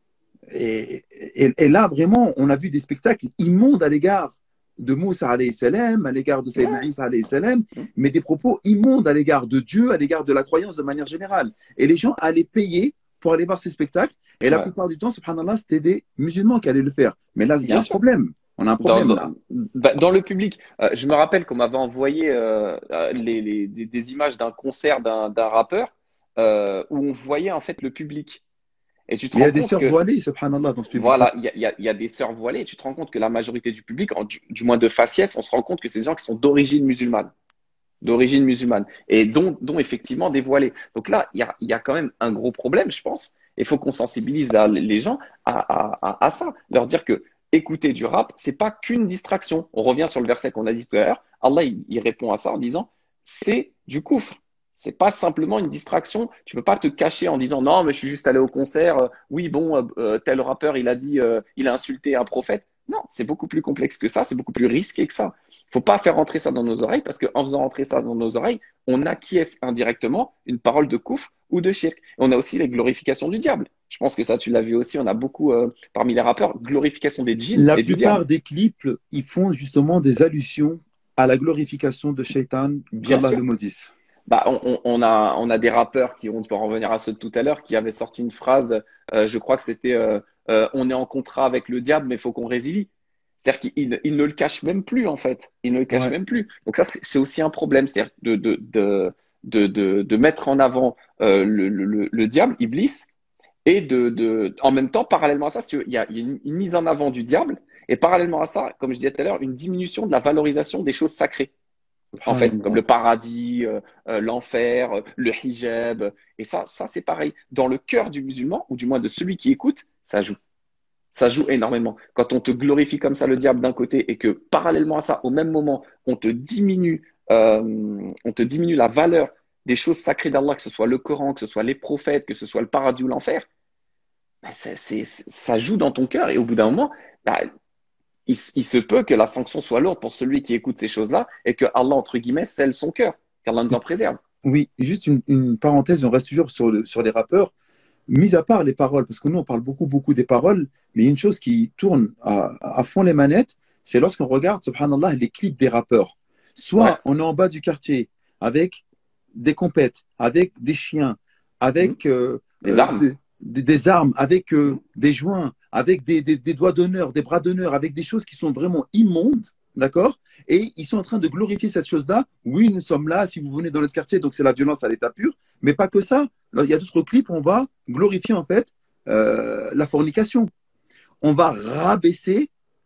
et, et- et là vraiment, on a vu des spectacles immondes à l'égard de Moussa alayhi salam, à l'égard de Sayyidina ouais. Isa alayhi salam, mais des propos immondes à l'égard de Dieu, à l'égard de la croyance de manière générale. Et les gens allaient payer pour aller voir ces spectacles. Et la Ouais, plupart du temps, subhanallah, c'était des musulmans qui allaient le faire. Mais là, il y a bien un sûr. problème. On a un Dans, problème dans, là. bah, dans le public, euh, je me rappelle qu'on m'avait envoyé euh, euh, les, les- des, des images d'un concert d'un d'un rappeur euh, où on voyait en fait le public. Et tu te Mais il y rends a des compte sœurs que, voilées, subhanallah, dans ce public-là. voilà, il y a, il y a- il y a des sœurs voilées et tu te rends compte que la majorité du public, en- du, du moins de faciès, on se rend compte que c'est des gens qui sont d'origine musulmane. D'origine musulmane. Et dont, dont effectivement des voilés. Donc là, il y a, il y a quand même un gros problème, je pense. Il faut qu'on sensibilise la- les gens à, à, à, à ça. Leur dire que écouter du rap, c'est pas qu'une distraction. On revient sur le verset qu'on a dit tout à l'heure. Allah, il, il répond à ça en disant, c'est du coufre. C'est pas simplement une distraction. Tu peux pas te cacher en disant non, mais je suis juste allé au concert. Euh, oui, bon, euh, euh, tel rappeur, il a dit, euh, il a insulté un prophète. Non, c'est beaucoup plus complexe que ça. C'est beaucoup plus risqué que ça. Il faut pas faire rentrer ça dans nos oreilles parce qu'en faisant rentrer ça dans nos oreilles, on acquiesce indirectement une parole de koufre ou de shirk. Et on a aussi les glorifications du diable. Je pense que ça, tu l'as vu aussi. On a beaucoup, euh, parmi les rappeurs, glorification des djinns La et du diable. plupart des clips, ils font justement des allusions à la glorification de Shaitan, Bien qu'Allah sûr. le maudisse. Bah, on, on- on a, on a des rappeurs qui, on peut en revenir à ceux de tout à l'heure, qui avaient sorti une phrase, euh, je crois que c'était euh, euh, on est en contrat avec le diable, mais il faut qu'on résilie. C'est-à-dire qu'ils ils ne le cachent même plus, en fait. Ils ne le cachent Ouais. même plus. Donc ça, c'est c'est aussi un problème. C'est-à-dire de, de, de, de, de, de mettre en avant euh, le, le, le, le diable, Iblis, et de, de, en même temps, parallèlement à ça, si tu veux, il y a, il y a une, une mise en avant du diable, et parallèlement à ça, comme je disais tout à l'heure, une diminution de la valorisation des choses sacrées en fait, comme Subhanallah. le paradis, euh, euh, l'enfer, euh, le hijab. Et ça, ça c'est pareil. Dans le cœur du musulman, ou du moins de celui qui écoute, ça joue. Ça joue énormément. Quand on te glorifie comme ça le diable d'un côté et que parallèlement à ça, au même moment, on te diminue, euh, on te diminue la valeur des choses sacrées d'Allah, que ce soit le Coran, que ce soit les prophètes, que ce soit le paradis ou l'enfer, bah, c'est- c'est- ça joue dans ton cœur. Et au bout d'un moment, bah, il, il se peut que la sanction soit lourde pour celui qui écoute ces choses-là et que Allah, entre guillemets, scelle son cœur, qu'Allah nous en préserve. Oui, juste une, une parenthèse, on reste toujours sur, le- sur les rappeurs. Mis à part les paroles, parce que nous, on parle beaucoup, beaucoup des paroles, mais il y a une chose qui tourne à, à fond les manettes, c'est lorsqu'on regarde, subhanallah, les clips des rappeurs. Ouais, Soit on est en bas du quartier avec des compètes, avec des chiens, Mhm. avec euh, Des euh, armes. des, des- des armes, avec euh, Mhm. des joints, avec des, des, des doigts d'honneur, des bras d'honneur, avec des choses qui sont vraiment immondes, d'accord? Et ils sont en train de glorifier cette chose-là. Oui, nous sommes là, si vous venez dans notre quartier, donc c'est la violence à l'état pur, mais pas que ça. Alors, il y a d'autres clips où on va glorifier en fait euh, la fornication. On va rabaisser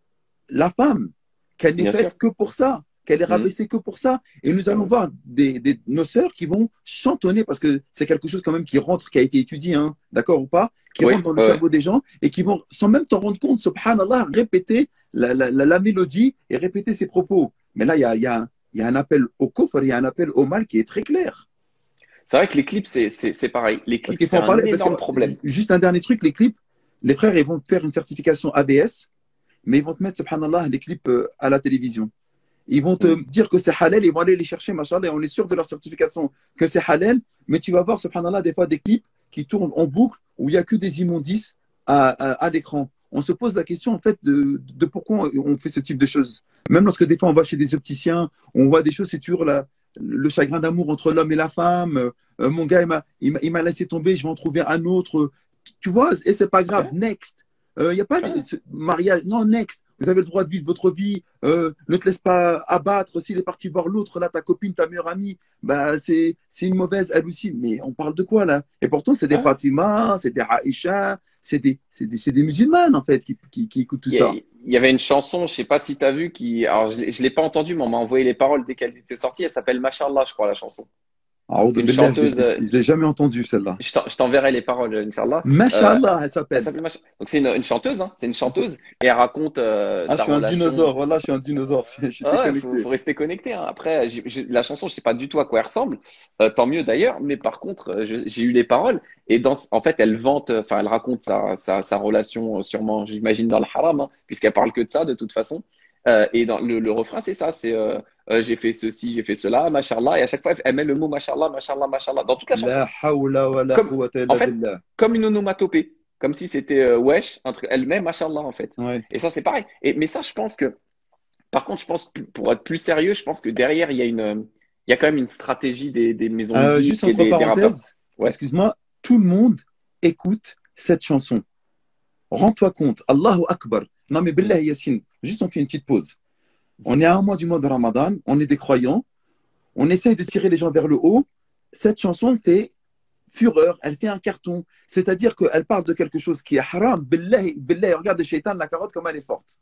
la femme, qu'elle n'est Bien sûr. faite que pour ça, qu'elle est Mm. rabaissée que pour ça. Et nous allons voir des, des, nos sœurs qui vont chantonner, parce que c'est quelque chose quand même qui rentre, qui a été étudié, hein, d'accord ou pas, qui Oui, rentre dans le ouais. cerveau des gens et qui vont, sans même t'en rendre compte, subhanallah, répéter la, la, la, la mélodie et répéter ses propos. Mais là, il y a, y, a, y a un appel au kufr, il y a un appel au mal qui est très clair. C'est vrai que les clips, c'est c'est- c'est pareil. Les Parce clips, qu'il faut c'est en un parler, parce que énorme problème. juste un dernier truc, les clips, les frères, ils vont faire une certification A B S, mais ils vont te mettre, subhanallah, les clips euh, à la télévision. Ils vont te Mm. dire que c'est halal, ils vont aller les chercher, machallah, et on est sûr de leur certification que c'est halal, mais tu vas voir, subhanallah, des fois des clips qui tournent en boucle où il n'y a que des immondices à, à, à l'écran. On se pose la question, en fait, de, de pourquoi on fait ce type de choses. Même lorsque des fois on va chez des opticiens, on voit des choses, c'est toujours la, le chagrin d'amour entre l'homme et la femme. Euh, mon gars, il m'a, il m'a il m'a laissé tomber, je vais en trouver un autre. Tu vois, et c'est pas grave, Ouais, next. Il euh, n'y a pas de ouais. ce mariage, non, next. Vous avez le droit de vivre votre vie. Euh, ne te laisse pas abattre. S'il est parti voir l'autre, là, ta copine, ta meilleure amie, bah, c'est, c'est une mauvaise, elle aussi. Mais on parle de quoi, là? Et pourtant, c'est des Ouais. Fatima, c'est des Aïcha, c'est des, c'est des, c'est des musulmanes, en fait, qui, qui, qui écoutent tout Il y, a- ça. il y avait une chanson, je sais pas si tu as vu, qui, alors je ne l'ai pas entendue, mais on m'a envoyé les paroles dès qu'elle était sortie. Elle s'appelle Mashallah, je crois, la chanson. Aoudou C'est une billah, je chanteuse. ne euh, l'ai jamais entendu, celle-là. Je t'en- je t'enverrai les paroles, Inch'Allah. Euh, Mashallah, elle elle s'appelle. s'appelle Macha- Donc c'est une, une chanteuse, hein, c'est une chanteuse, et elle raconte euh, Ah, je sa suis un relation. dinosaure. Voilà, je suis un dinosaure. Je, je suis Ah ouais, faut, déconnecté. faut rester connecté, hein. Après, j'ai- j'ai- la chanson, je sais pas du tout à quoi elle ressemble. Euh, tant mieux d'ailleurs. Mais par contre, euh, je- j'ai eu les paroles et dans, en fait, elle vante, euh, enfin, elle raconte sa, sa, sa relation, euh, sûrement, j'imagine dans le haram, hein, puisqu'elle parle que de ça de toute façon. Euh, et dans le, le refrain, c'est ça, c'est euh, euh, j'ai fait ceci, j'ai fait cela, machallah. Et à chaque fois, elle met le mot machallah, machallah, machallah dans toute la chanson, La hawla wa la comme quwwata en illa fait, billah. comme une onomatopée, comme si c'était euh, wesh, un truc- elle met machallah en fait. Ouais. Et ça, c'est pareil. Et mais ça, je pense que par contre, je pense, que pour être plus sérieux, je pense que derrière, il y a une, euh, il y a quand même une stratégie des, des maisons de Euh, juste disques et entre des, des rappeurs. parenthèses, Ouais. excuse-moi, tout le monde écoute cette chanson. Rends-toi compte. Allahu Akbar. Non, mais Mm. billah Yassine, juste on fait une petite pause. On est à un mois du mois de Ramadan, on est des croyants, on essaye de tirer les gens vers le haut. Cette chanson fait fureur, elle fait un carton. C'est-à-dire qu'elle parle de quelque chose qui est haram. Billah, billah, regarde le shaitan, la carotte, comme elle est forte.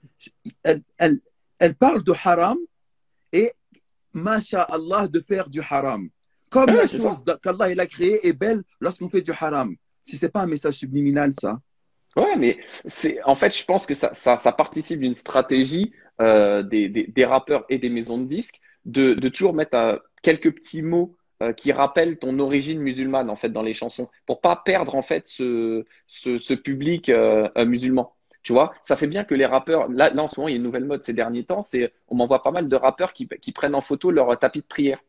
Elle, elle, elle parle de haram et, masha'Allah, de faire du haram. Comme Ouais, la c'est chose ça. qu'Allah il a créée est belle lorsqu'on fait du haram. Si ce n'est pas un message subliminal, ça. Ouais, mais c'est, en fait, je pense que ça, ça, ça participe d'une stratégie euh, des, des, des rappeurs et des maisons de disques de, de toujours mettre euh, quelques petits mots euh, qui rappellent ton origine musulmane en fait dans les chansons pour pas perdre en fait ce, ce, ce public euh, euh, musulman. Tu vois, ça fait bien que les rappeurs, là, là en ce moment, il y a une nouvelle mode ces derniers temps, c'est on m'envoie pas mal de rappeurs qui, qui prennent en photo leur tapis de prière.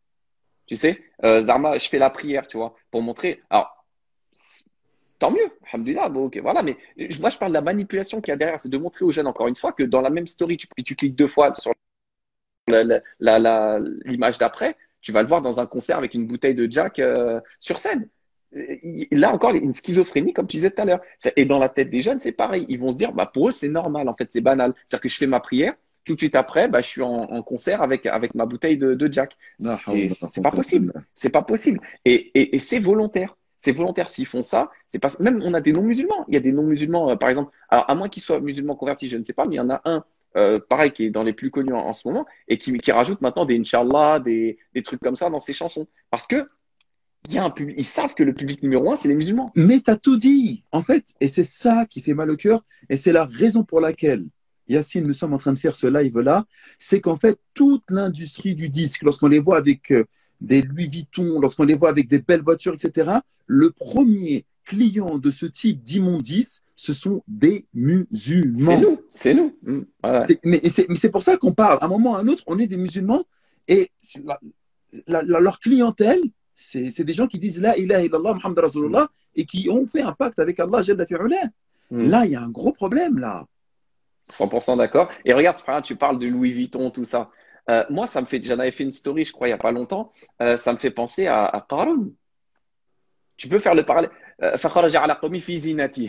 Tu sais, euh, Zarma, je fais la prière, tu vois, pour montrer. Alors, c'est- tant mieux, alhamdoulilah, bon, ok, voilà, mais je- moi je parle de la manipulation qu'il y a derrière, c'est de montrer aux jeunes encore une fois que dans la même story, tu, tu cliques deux fois sur la- la- la- la- l'image d'après, tu vas le voir dans un concert avec une bouteille de Jack euh, sur scène. Et là encore, une schizophrénie, comme tu disais tout à l'heure. C'est- Et dans la tête des jeunes, c'est pareil. Ils vont se dire, bah, pour eux, c'est normal, en fait, c'est banal. C'est-à-dire que je fais ma prière, tout de suite après, bah, je suis en, en concert avec, avec ma bouteille de, de Jack. La C'est, hawla wa la c'est pas quwwata illa possible. billah. C'est pas possible. Et, et, et c'est volontaire. C'est volontaire s'ils font ça. C'est parce même on a des non-musulmans. Il y a des non-musulmans, euh, par exemple. Alors, à moins qu'ils soient musulmans convertis, je ne sais pas, mais il y en a un, euh, pareil, qui est dans les plus connus en, en ce moment et qui, qui rajoute maintenant des Inch'Allah, des, des trucs comme ça dans ses chansons. Parce que il y a un public, ils savent que le public numéro un, c'est les musulmans. Mais tu as tout dit, en fait, et c'est ça qui fait mal au cœur, et c'est la raison pour laquelle, Yacine, nous sommes en train de faire ce live-là, c'est qu'en fait, toute l'industrie du disque, lorsqu'on les voit avec euh, des Louis Vuitton, lorsqu'on les voit avec des belles voitures, et cetera, le premier client de ce type d'immondice, ce sont des C'est musulmans. nous, c'est nous. Mm, ouais. C'est- Mais c'est mais c'est pour ça qu'on parle. À un moment ou à un autre, on est des musulmans et la- la- la- leur clientèle, c'est c'est des gens qui disent La ilaha illallah, Muhammad Mm, Rasulullah et qui ont fait un pacte avec Allah. Jalla fi'ala. mm. Là, il y a un gros problème, là. cent pour cent d'accord. Et regarde, frère, tu parles de Louis Vuitton, tout ça. Euh, moi, ça me fait, j'en avais fait une story, je crois, il n'y a pas longtemps. Euh, ça me fait penser à, à Qarun. Tu peux faire le parallèle. Euh, فخرج على قومه في زينته.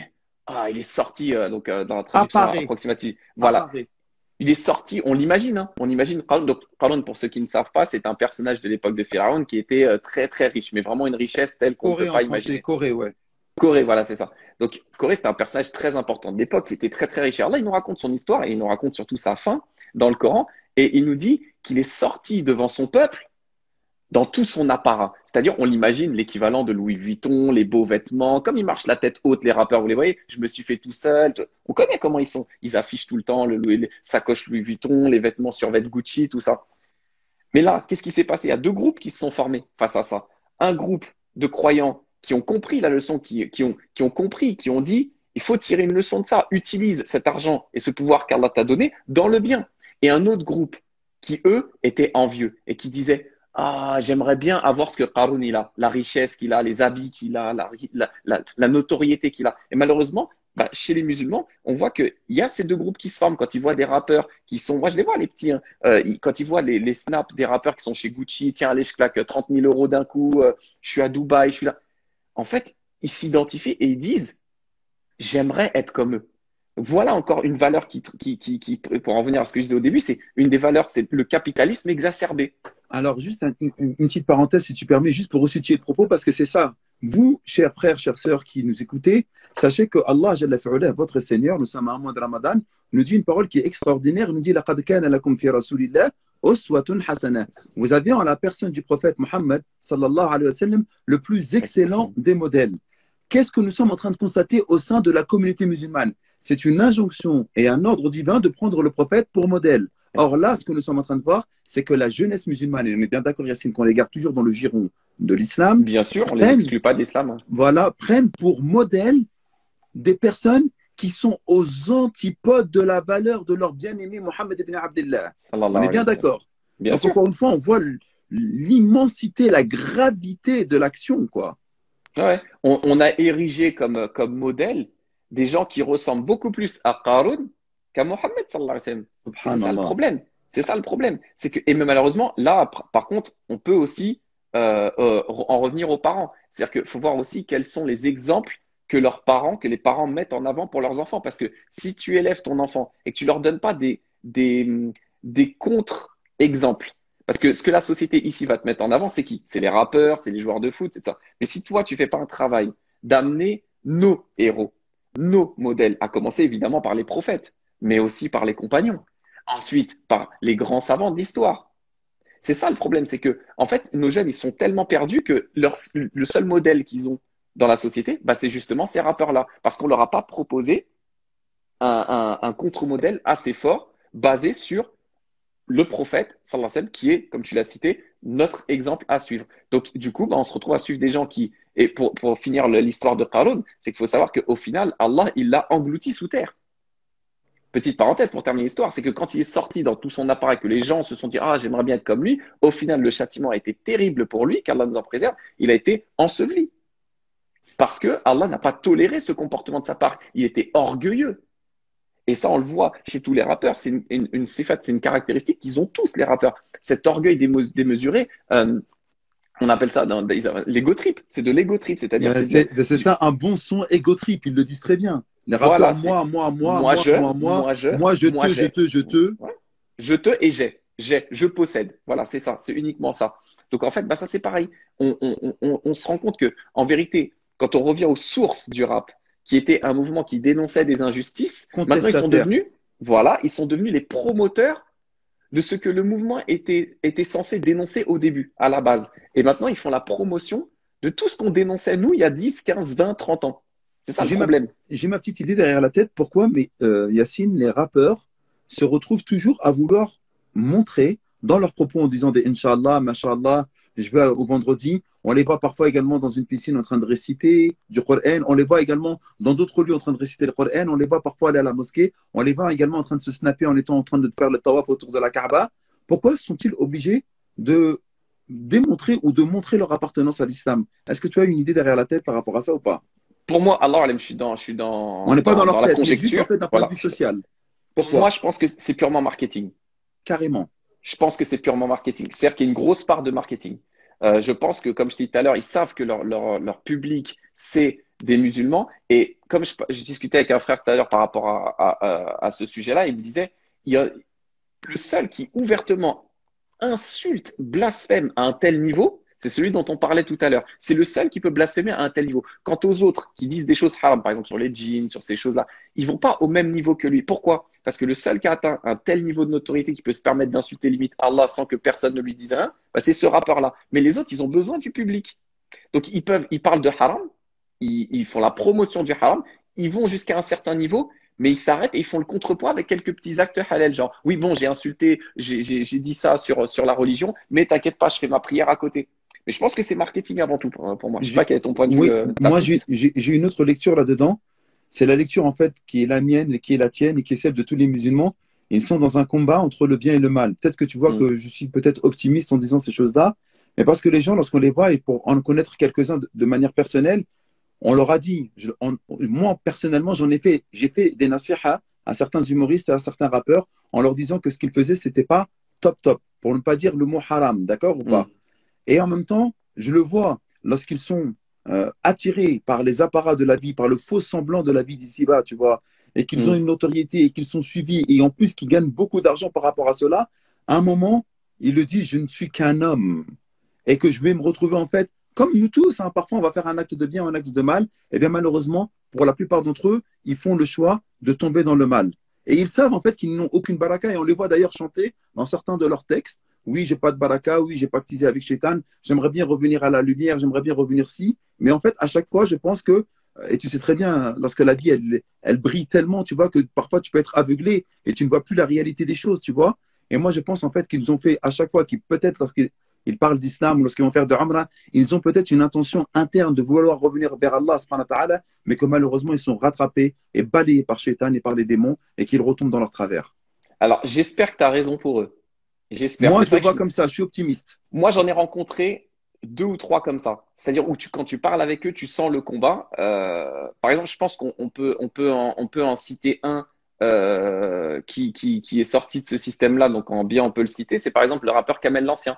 Ah, il est sorti, euh, donc euh, dans la traduction Apparaît, approximative. Voilà. apparaît. Il est sorti, on l'imagine, hein, on l'imagine. Qarun, donc, Qarun, pour ceux qui ne savent pas, c'est un personnage de l'époque de Pharaon qui était euh, très très riche, mais vraiment une richesse telle qu'on ne peut Corée en pas français, imaginer. Corée, ouais. Corée, voilà, c'est ça. Donc, Corée, c'était un personnage très important de l'époque, qui était très très riche. Alors là, il nous raconte son histoire et il nous raconte surtout sa fin dans le Coran. Et il nous dit qu'il est sorti devant son peuple dans tout son apparat. C'est-à-dire, on l'imagine, l'équivalent de Louis Vuitton, les beaux vêtements, comme ils marchent la tête haute, les rappeurs, vous les voyez, je me suis fait tout seul. On connaît comment ils sont. Ils affichent tout le temps le, le, les sacoches Louis Vuitton, les vêtements sur Gucci, tout ça. Mais là, qu'est-ce qui s'est passé? Il y a deux groupes qui se sont formés face à ça. Un groupe de croyants qui ont compris la leçon, qui, qui, ont, qui ont compris, qui ont dit, il faut tirer une leçon de ça, utilise cet argent et ce pouvoir qu'Allah t'a donné dans le bien. Et un autre groupe qui, eux, étaient envieux et qui disaient, ah, j'aimerais bien avoir ce que Qarun il a, la richesse qu'il a, les habits qu'il a, la, la, la, la notoriété qu'il a. Et malheureusement, bah, chez les musulmans, on voit qu'il y a ces deux groupes qui se forment quand ils voient des rappeurs qui sont, moi je les vois les petits, hein, euh, ils- quand ils voient les, les snaps des rappeurs qui sont chez Gucci, tiens allez je claque trente mille euros d'un coup, euh, je suis à Dubaï, je suis là. En fait, ils s'identifient et ils disent, j'aimerais être comme eux. Voilà encore une valeur qui, qui, qui, qui, pour en revenir à ce que je disais au début, c'est une des valeurs, c'est le capitalisme exacerbé. Alors, juste un- une, une petite parenthèse, si tu permets, juste pour resituer le propos, parce que c'est ça. Vous, chers frères, chères sœurs qui nous écoutez, sachez que Allah, Jalla fi'ala, votre Seigneur, nous sommes à un mois de Ramadan, nous dit une parole qui est extraordinaire. Il nous dit لَقَدْ كَانَ لَكُمْ فِي رَسُولِ اللَّهِ أُسْوَةٌ حَسَنَةٌ. Vous avez en la personne du prophète Mohammed, sallallahu alayhi wa sallam, le plus excellent des modèles. Qu'est-ce que nous sommes en train de constater au sein de la communauté musulmane? C'est une injonction et un ordre divin de prendre le prophète pour modèle. Or là, ce que nous sommes en train de voir, c'est que la jeunesse musulmane, et on est bien d'accord, Yacine, qu'on les garde toujours dans le giron de l'islam, Bien sûr, on ne les prennent, exclut pas de l'islam, hein. voilà, prennent pour modèle des personnes qui sont aux antipodes de la valeur de leur bien-aimé Mohammed ibn Abdullah. On Sallallahu est alayhi bien wa sallam. d'accord. Bien Donc sûr. encore une fois, on voit l'immensité, la gravité de l'action, quoi. Ouais. On, on a érigé comme, comme modèle des gens qui ressemblent beaucoup plus à Qarun qu'à Mohammed sallallahu alayhi wa sallam. Et c'est ça le Subhanallah. problème. C'est ça le problème. C'est que, et même malheureusement, là, par par contre, on peut aussi euh, euh, en revenir aux parents. C'est-à-dire qu'il faut voir aussi quels sont les exemples que leurs parents, que les parents mettent en avant pour leurs enfants. Parce que si tu élèves ton enfant et que tu leur donnes pas des, des, des contre-exemples, parce que ce que la société ici va te mettre en avant, c'est qui? C'est les rappeurs, c'est les joueurs de foot, c'est ça. Mais si toi, tu fais pas un travail d'amener nos héros, nos modèles, à commencer évidemment par les prophètes, mais aussi par les compagnons, ensuite par les grands savants de l'histoire. C'est ça le problème, c'est que en fait, nos jeunes, ils sont tellement perdus que leur, le seul modèle qu'ils ont dans la société, bah, c'est justement ces rappeurs-là, parce qu'on leur a pas proposé un, un, un contre-modèle assez fort basé sur le prophète, sallallahu alayhi wa sallam, qui est, comme tu l'as cité, notre exemple à suivre. Donc, du coup, bah, on se retrouve à suivre des gens qui, et pour, pour finir l'histoire de Qarun, c'est qu'il faut savoir qu'au final, Allah, il l'a englouti sous terre. Petite parenthèse pour terminer l'histoire, c'est que quand il est sorti dans tout son appareil, que les gens se sont dit, ah, j'aimerais bien être comme lui, au final, le châtiment a été terrible pour lui, qu'Allah nous en préserve, il a été enseveli. Parce que Allah n'a pas toléré ce comportement de sa part. Il était orgueilleux. Et ça, on le voit chez tous les rappeurs. C'est une, une, une, c'est une caractéristique qu'ils ont tous, les rappeurs. Cet orgueil démesuré, euh, on appelle ça l'ego trip. C'est de l'ego trip, c'est-à-dire c'est dire. C'est ça, un bon son ego trip, ils le disent très bien. Les Voilà, rappeurs, moi, moi, moi, moi moi, je, moi, moi, moi je, moi, je moi te, je j'ai. te, je te. Ouais. Je te et j'ai. J'ai, je possède. Voilà, c'est ça, c'est uniquement ça. Donc en fait, bah, ça c'est pareil. On, on, on, on se rend compte que, en vérité, quand on revient aux sources du rap, qui était un mouvement qui dénonçait des injustices, maintenant ils sont Contestataire. devenus, voilà, ils sont devenus les promoteurs de ce que le mouvement était, était censé dénoncer au début, à la base. Et maintenant, ils font la promotion de tout ce qu'on dénonçait, nous, il y a dix, quinze, vingt, trente ans. C'est ça le J'ai ma, problème. j'ai ma petite idée derrière la tête. Pourquoi, mais euh, Yacine, les rappeurs se retrouvent toujours à vouloir montrer dans leurs propos en disant des Inch'Allah, Masha'Allah, je vais au vendredi. On les voit parfois également dans une piscine en train de réciter du Coran. On les voit également dans d'autres lieux en train de réciter le Coran. On les voit parfois aller à la mosquée. On les voit également en train de se snapper en étant en train de faire le tawaf autour de la Kaaba. Pourquoi sont-ils obligés de démontrer ou de montrer leur appartenance à l'islam? Est-ce que tu as une idée derrière la tête par rapport à ça ou pas? Pour moi, alors, je suis dans, je suis On dans, n'est pas dans dans, leur dans la tête, mais juste en conjecture. fait d'un point de Voilà. vue social. Pour moi, Pourquoi? je pense que c'est purement marketing. Carrément. Je pense que c'est purement marketing. C'est-à-dire qu'il y a une grosse part de marketing. Euh, je pense que, comme je disais tout à l'heure, ils savent que leur, leur, leur public, c'est des musulmans. Et comme je, je discutais avec un frère tout à l'heure par rapport à, à, à, à ce sujet-là, il me disait, il y a le seul qui ouvertement insulte, blasphème à un tel niveau, c'est celui dont on parlait tout à l'heure. C'est le seul qui peut blasphémer à un tel niveau. Quant aux autres qui disent des choses haram, par exemple sur les djinns, sur ces choses-là, ils vont pas au même niveau que lui. Pourquoi? Parce que le seul qui a atteint un tel niveau de notoriété qui peut se permettre d'insulter limite Allah sans que personne ne lui dise rien, bah, c'est ce rappeur-là. Mais les autres, ils ont besoin du public. Donc ils peuvent, ils parlent de haram, ils, ils font la promotion du haram, ils vont jusqu'à un certain niveau, mais ils s'arrêtent et ils font le contrepoids avec quelques petits actes halal, genre oui bon j'ai insulté, j'ai dit ça sur, sur la religion, mais t'inquiète pas, je fais ma prière à côté. Mais je pense que c'est marketing avant tout pour, pour moi. Je sais pas quel est ton point de oui, vue. Euh, moi j'ai une autre lecture là-dedans. C'est la lecture en fait qui est la mienne, qui est la tienne et qui est celle de tous les musulmans. Ils sont dans un combat entre le bien et le mal. Peut-être que tu vois mm. que je suis peut-être optimiste en disant ces choses-là, mais parce que les gens, lorsqu'on les voit, et pour en connaître quelques-uns de, de manière personnelle, on leur a dit, je, on, moi personnellement, j'en ai fait, j'ai fait des nasiha à certains humoristes et à certains rappeurs en leur disant que ce qu'ils faisaient, c'était pas top top, pour ne pas dire le mot haram, d'accord ou pas. Mm. Et en même temps, je le vois lorsqu'ils sont euh, attirés par les apparats de la vie, par le faux semblant de la vie d'ici-bas, tu vois, et qu'ils mm. ont une notoriété et qu'ils sont suivis et en plus qu'ils gagnent beaucoup d'argent par rapport à cela, à un moment, ils le disent, je ne suis qu'un homme et que je vais me retrouver en fait, comme nous tous, hein, parfois on va faire un acte de bien ou un acte de mal, et bien malheureusement, pour la plupart d'entre eux, ils font le choix de tomber dans le mal. Et ils savent en fait qu'ils n'ont aucune baraka et on les voit d'ailleurs chanter dans certains de leurs textes. Oui, j'ai pas de baraka, oui, j'ai pactisé avec Shaitan, j'aimerais bien revenir à la lumière, j'aimerais bien revenir si. Mais en fait, à chaque fois, je pense que, et tu sais très bien, lorsque la vie, elle, elle brille tellement, tu vois, que parfois tu peux être aveuglé et tu ne vois plus la réalité des choses, tu vois. Et moi, je pense en fait qu'ils ont fait à chaque fois qu'ils, peut-être lorsqu'ils ils parlent d'islam ou lorsqu'ils vont faire de Umrah, ils ont peut-être une intention interne de vouloir revenir vers Allah, subhanahu wa ta'ala, mais que malheureusement, ils sont rattrapés et balayés par Shaitan et par les démons et qu'ils retombent dans leur travers. Alors, j'espère que tu as raison pour eux. J'espère. Moi, je le vois je... comme ça, je suis optimiste. Moi, j'en ai rencontré deux ou trois comme ça. C'est-à-dire où tu, quand tu parles avec eux, tu sens le combat. Euh, par exemple, je pense qu'on on peut, on peut, en, on peut en citer un euh, qui, qui, qui est sorti de ce système-là. Donc, en bien, on peut le citer. C'est par exemple le rappeur Kamel l'Ancien,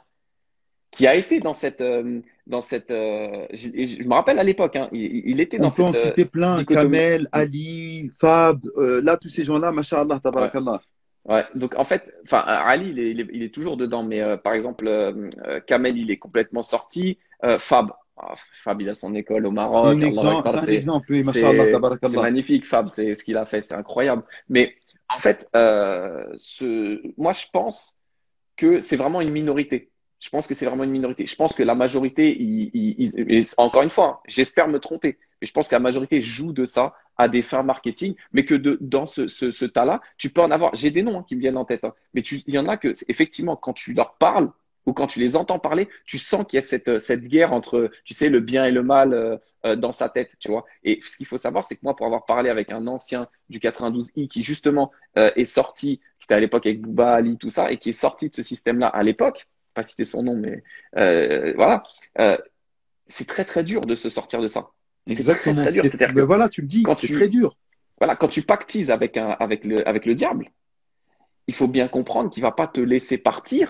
qui a été dans cette, euh, dans cette. Euh, je, je me rappelle à l'époque, hein, il, il était dans on cette. On peut en citer plein. Dichotomie. Kamel, Ali, Fab, euh, là tous ces gens-là, masha'Allah, tabarakallah. Ouais. Ouais, donc en fait, enfin Ali, il est, il est, il est toujours dedans, mais euh, par exemple, euh, Kamel, il est complètement sorti. Euh, Fab, oh, Fab, il a son école au Maroc. C'est un exemple, oui, masha'Allah, tabarakallah. C'est magnifique, Fab, c'est ce qu'il a fait, c'est incroyable. Mais en fait, euh, ce, moi, je pense que c'est vraiment une minorité. Je pense que c'est vraiment une minorité. Je pense que la majorité, ils, ils, ils, encore une fois, hein, j'espère me tromper, mais je pense que la majorité joue de ça à des fins marketing, mais que de, dans ce, ce, ce tas-là, tu peux en avoir. J'ai des noms hein, qui me viennent en tête, hein, mais tu, il y en a que, effectivement, quand tu leur parles ou quand tu les entends parler, tu sens qu'il y a cette, cette guerre entre, tu sais, le bien et le mal euh, euh, dans sa tête, tu vois. Et ce qu'il faut savoir, c'est que moi, pour avoir parlé avec un ancien du quatre-vingt-douze i qui, justement, euh, est sorti, qui était à l'époque avec Booba, Ali, tout ça, et qui est sorti de ce système-là à l'époque, pas citer son nom, mais euh, voilà, euh, c'est très, très dur de se sortir de ça. Exactement. Très, très dur. Que ben voilà, tu le dis, c'est très dur. Voilà, quand tu pactises avec, un, avec, le, avec le diable, il faut bien comprendre qu'il ne va pas te laisser partir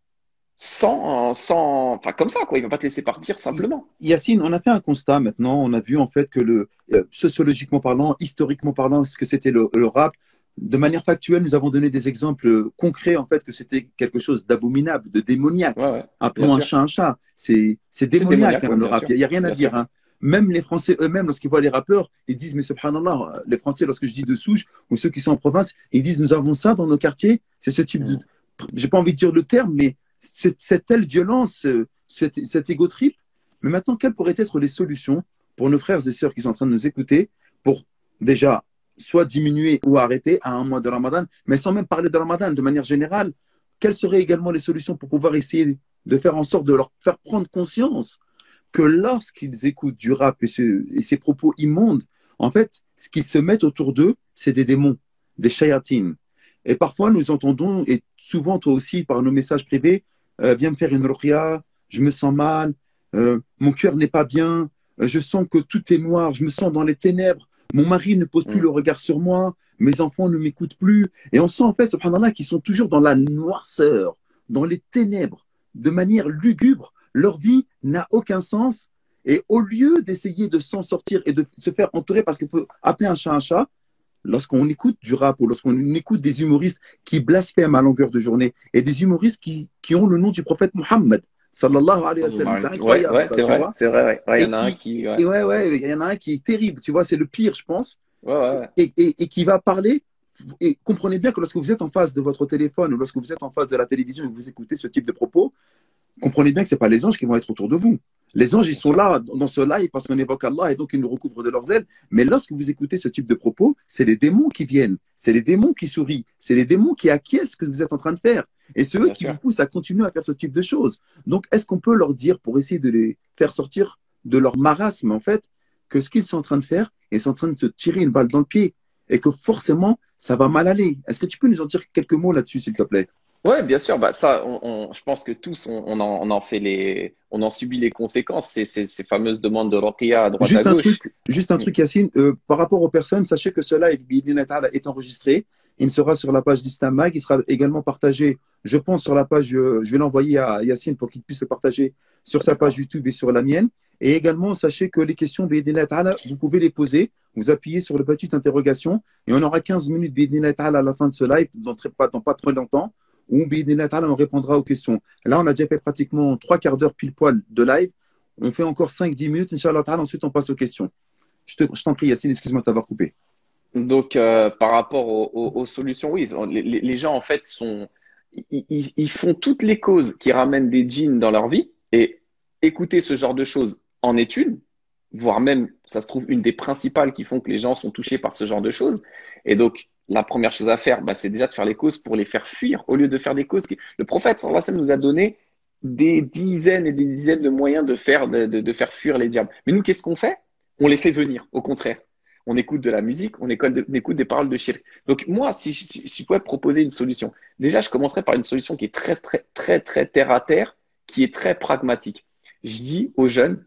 sans, sans, enfin comme ça, quoi. Il ne va pas te laisser partir simplement. Yacine, on a fait un constat maintenant. On a vu en fait que le, euh, sociologiquement parlant, historiquement parlant, ce que c'était le, le rap. De manière factuelle, nous avons donné des exemples concrets en fait que c'était quelque chose d'abominable, de démoniaque. Ouais, ouais, Appelons un chat un chat. C'est démoniaque, démoniaque hein, le rap. Il n'y a rien à dire. Hein. Même les Français eux-mêmes, lorsqu'ils voient les rappeurs, ils disent, mais subhanallah, les Français, lorsque je dis de souche, ou ceux qui sont en province, ils disent, nous avons ça dans nos quartiers. C'est ce type mmh. de, j'ai pas envie de dire le terme, mais c'est cette telle violence, cet, cet égo trip. Mais maintenant, quelles pourraient être les solutions pour nos frères et sœurs qui sont en train de nous écouter pour déjà soit diminuer ou arrêter à un mois de Ramadan, mais sans même parler de Ramadan, de manière générale, quelles seraient également les solutions pour pouvoir essayer de faire en sorte de leur faire prendre conscience que lorsqu'ils écoutent du rap et, ce, et ces propos immondes, en fait, ce qui se met autour d'eux, c'est des démons, des shayatines. Et parfois, nous entendons, et souvent toi aussi, par nos messages privés, euh, viens me faire une ruqya, je me sens mal, euh, mon cœur n'est pas bien, euh, je sens que tout est noir, je me sens dans les ténèbres, mon mari ne pose plus mmh. le regard sur moi, mes enfants ne m'écoutent plus. Et on sent en fait, subhanallah, qu'ils sont toujours dans la noirceur, dans les ténèbres, de manière lugubre. Leur vie n'a aucun sens. Et au lieu d'essayer de s'en sortir et de se faire entourer, parce qu'il faut appeler un chat un chat, lorsqu'on écoute du rap ou lorsqu'on écoute des humoristes qui blasphèment à longueur de journée et des humoristes qui, qui ont le nom du prophète Mohammed, sallallahu alayhi wa sallam, c'est Ouais, incroyable ouais, ça, c'est tu vrai, vois. c'est vrai, ouais. Ouais, il y Et en a un qui, qui, ouais, et ouais, ouais, il y en a un qui est terrible, tu vois, c'est le pire, je pense, ouais, ouais, ouais. et, et, et qui va parler. Et comprenez bien que lorsque vous êtes en face de votre téléphone ou lorsque vous êtes en face de la télévision et que vous écoutez ce type de propos, comprenez bien que ce n'est pas les anges qui vont être autour de vous. Les anges, ils Bien sont sûr. là dans ce live parce qu'on évoque Allah et donc ils nous recouvrent de leurs ailes. Mais lorsque vous écoutez ce type de propos, c'est les démons qui viennent, c'est les démons qui sourient, c'est les démons qui acquiescent ce que vous êtes en train de faire. Et c'est eux Bien qui vous sûr. poussent à continuer à faire ce type de choses. Donc, est-ce qu'on peut leur dire, pour essayer de les faire sortir de leur marasme, en fait, que ce qu'ils sont en train de faire, ils sont en train de se tirer une balle dans le pied et que forcément, ça va mal aller. Est-ce que tu peux nous en dire quelques mots là-dessus, s'il te plaît? Ouais, bien sûr. Bah ça, on, on- je pense que tous, on, on en, on en fait les, on en subit les conséquences. Ces, ces, ces fameuses demandes de Ruqya à droite à Juste un gauche. truc, juste un Mm. truc, Yacine, euh, par rapport aux personnes, sachez que ce live bi'idhnillah ta'ala, est enregistré. Il sera sur la page d'Islam Mag. Il sera également partagé, je pense, sur la page. euh, je vais l'envoyer à Yacine pour qu'il puisse le partager sur sa page D'accord. YouTube et sur la mienne. Et également, sachez que les questions bi'idhnillah ta'ala, vous pouvez les poser. Vous appuyez sur le petite interrogation et on aura quinze minutes bi'idhnillah ta'ala à la fin de ce live, dans, très, pas, dans pas trop longtemps, où bi'idhnillah ta'ala, on répondra aux questions. Là, on a déjà fait pratiquement trois quarts d'heure pile poil de live. On fait encore cinq dix minutes, Inch'Allah ta'ala, ensuite on passe aux questions. Je te- je t'en prie, Yacine, excuse-moi de t'avoir coupé. Donc, euh, par rapport aux, aux- aux solutions, oui, les, les- les gens, en fait, sont, ils, ils- ils font toutes les causes qui ramènent des djinns dans leur vie. Et écouter ce genre de choses en est une, voire même, ça se trouve, une des principales qui font que les gens sont touchés par ce genre de choses. Et donc, la première chose à faire, bah, c'est déjà de faire les causes pour les faire fuir, au lieu de faire des causes qui... Le prophète, sallallahu alayhi wa sallam, nous a donné des dizaines et des dizaines de moyens de faire, de, de- de faire fuir les diables. Mais nous, qu'est-ce qu'on fait? On les fait venir, au contraire. On écoute de la musique, on écoute, on écoute des paroles de shirk. Donc moi, si, si, si je pouvais proposer une solution, déjà, je commencerai par une solution qui est très, très, très, très terre à terre, qui est très pragmatique. Je dis aux jeunes,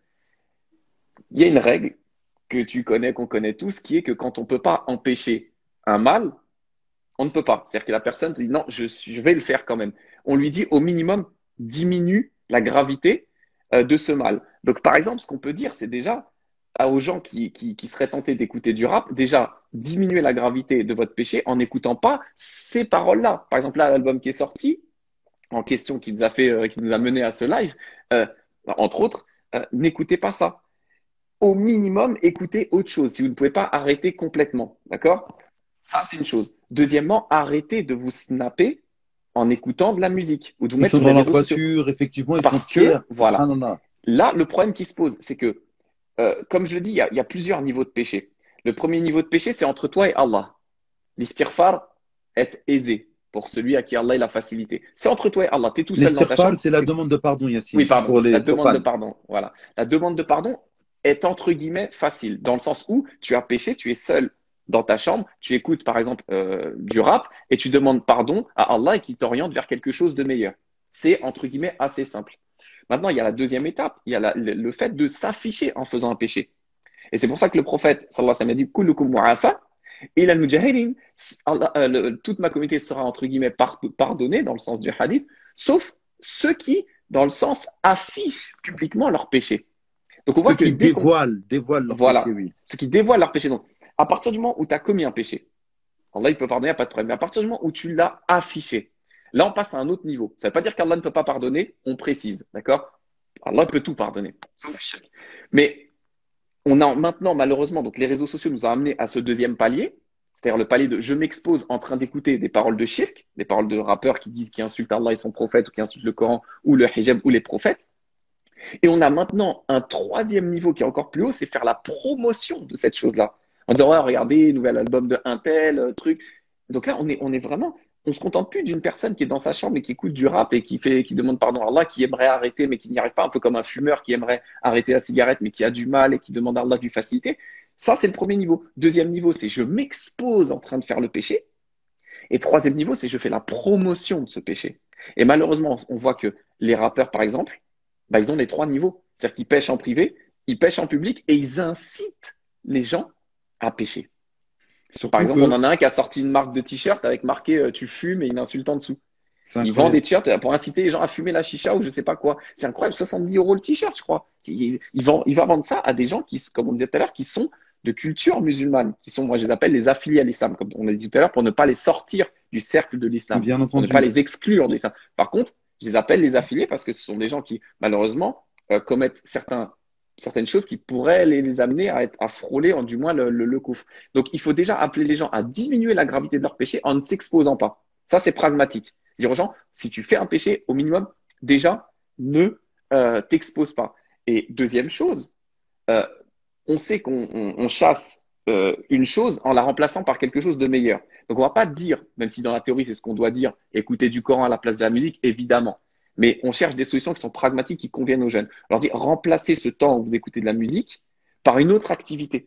il y a une règle que tu connais, qu'on connaît tous, qui est que quand on ne peut pas empêcher un mal, on ne peut pas. C'est-à-dire que la personne te dit non, je, je vais le faire quand même. On lui dit au minimum, diminue la gravité euh, de ce mal. Donc par exemple, ce qu'on peut dire, c'est déjà à- aux gens qui, qui, qui seraient tentés d'écouter du rap, déjà diminuer la gravité de votre péché en n'écoutant pas ces paroles-là. Par exemple, là, l'album qui est sorti, en question qui nous a fait, euh, qui nous a mené à ce live, euh, entre autres, euh, n'écoutez pas ça. Au minimum, écoutez autre chose. Si vous ne pouvez pas arrêter complètement, d'accord? Ça, c'est une chose. Deuxièmement, arrêtez de vous snapper en écoutant de la musique ou de vous Ils mettre sont sur les dans leur réseaux sociaux. voiture, effectivement, ils sont Parce fiers. que, voilà, Subhanallah. là, le problème qui se pose, c'est que, euh, comme je le dis, il y, a, il y a plusieurs niveaux de péché. Le premier niveau de péché, c'est entre toi et Allah. L'istighfar est aisé pour celui à qui Allah il a facilité. C'est entre toi et Allah. Tu es tout seul dans ta L'istighfar, chambre. c'est la Tu... demande de pardon, Yacine, Oui, juste pardon. pour La les demande de profanes. pardon. Voilà. La demande de pardon est entre guillemets facile, dans le sens où tu as péché, tu es seul dans ta chambre, tu écoutes par exemple euh, du rap et tu demandes pardon à Allah et qui t'oriente vers quelque chose de meilleur. C'est entre guillemets assez simple. Maintenant, il y a la deuxième étape, il y a la, le, le fait de s'afficher en faisant un péché. Et c'est pour ça que le prophète, sallallahu alayhi wa sallam, a dit Kullukum mu'afa, et la mujahirin, toute ma communauté sera entre guillemets pardonnée dans le sens du hadith, sauf ceux qui, dans le sens, affichent publiquement leur péché. Donc on Ceux voit que qui dès qu'on... dévoilent, dévoilent leur péché, Voilà, oui. ceux qui dévoilent leur péché. Donc, à partir du moment où tu as commis un péché, Allah il peut pardonner, il n'y a pas de problème. Mais à partir du moment où tu l'as affiché, là on passe à un autre niveau. Ça ne veut pas dire qu'Allah ne peut pas pardonner, on précise, d'accord? Allah peut tout pardonner, sauf shirk. Mais on a maintenant, malheureusement, donc les réseaux sociaux nous ont amené à ce deuxième palier, c'est-à-dire le palier de je m'expose en train d'écouter des paroles de shirk, des paroles de rappeurs qui disent, qui insultent Allah et son prophète, ou qui insultent le Coran, ou le hijab, ou les prophètes. Et on a maintenant un troisième niveau qui est encore plus haut, c'est faire la promotion de cette chose-là. En disant, ouais, regardez, nouvel album de un tel, euh, truc. Donc là, on est, on est vraiment, on se contente plus d'une personne qui est dans sa chambre et qui écoute du rap et qui fait, qui demande pardon à Allah, qui aimerait arrêter mais qui n'y arrive pas, un peu comme un fumeur qui aimerait arrêter la cigarette mais qui a du mal et qui demande à Allah du facilité. Ça, c'est le premier niveau. Deuxième niveau, c'est je m'expose en train de faire le péché. Et troisième niveau, c'est je fais la promotion de ce péché. Et malheureusement, on voit que les rappeurs, par exemple, bah, ils ont les trois niveaux. C'est-à-dire qu'ils pêchent en privé, ils pêchent en public et ils incitent les gens à pécher. Par Surtout exemple, on que, en a un qui a sorti une marque de t-shirt avec marqué euh, tu fumes et une insulte en dessous. C'est Ils vendent des incroyable. t-shirts pour inciter les gens à fumer la chicha ou je sais pas quoi. C'est incroyable, soixante-dix euros le t-shirt, je crois. Il, il, vend, il va vendre ça à des gens qui, comme on disait tout à l'heure, qui sont de culture musulmane, qui sont, moi je les appelle les affiliés à l'islam, comme on a dit tout à l'heure, pour ne pas les sortir du cercle de l'islam, Bien pour ne pas entendu. les exclure de l'islam. Par contre, je les appelle les affiliés parce que ce sont des gens qui, malheureusement, euh, commettent certains, certaines choses qui pourraient les, les amener à, être, à frôler, en, du moins, le, le, le coufre. Donc, il faut déjà appeler les gens à diminuer la gravité de leur péché en ne s'exposant pas. Ça, c'est pragmatique. Dire aux gens, si tu fais un péché, au minimum, déjà, ne euh, t'expose pas. Et deuxième chose, euh, on sait qu'on on, on chasse euh, une chose en la remplaçant par quelque chose de meilleur. Donc, on ne va pas dire, même si dans la théorie, c'est ce qu'on doit dire, écouter du Coran à la place de la musique, évidemment. Mais on cherche des solutions qui sont pragmatiques, qui conviennent aux jeunes. Alors, dire, remplacez ce temps où vous écoutez de la musique par une autre activité.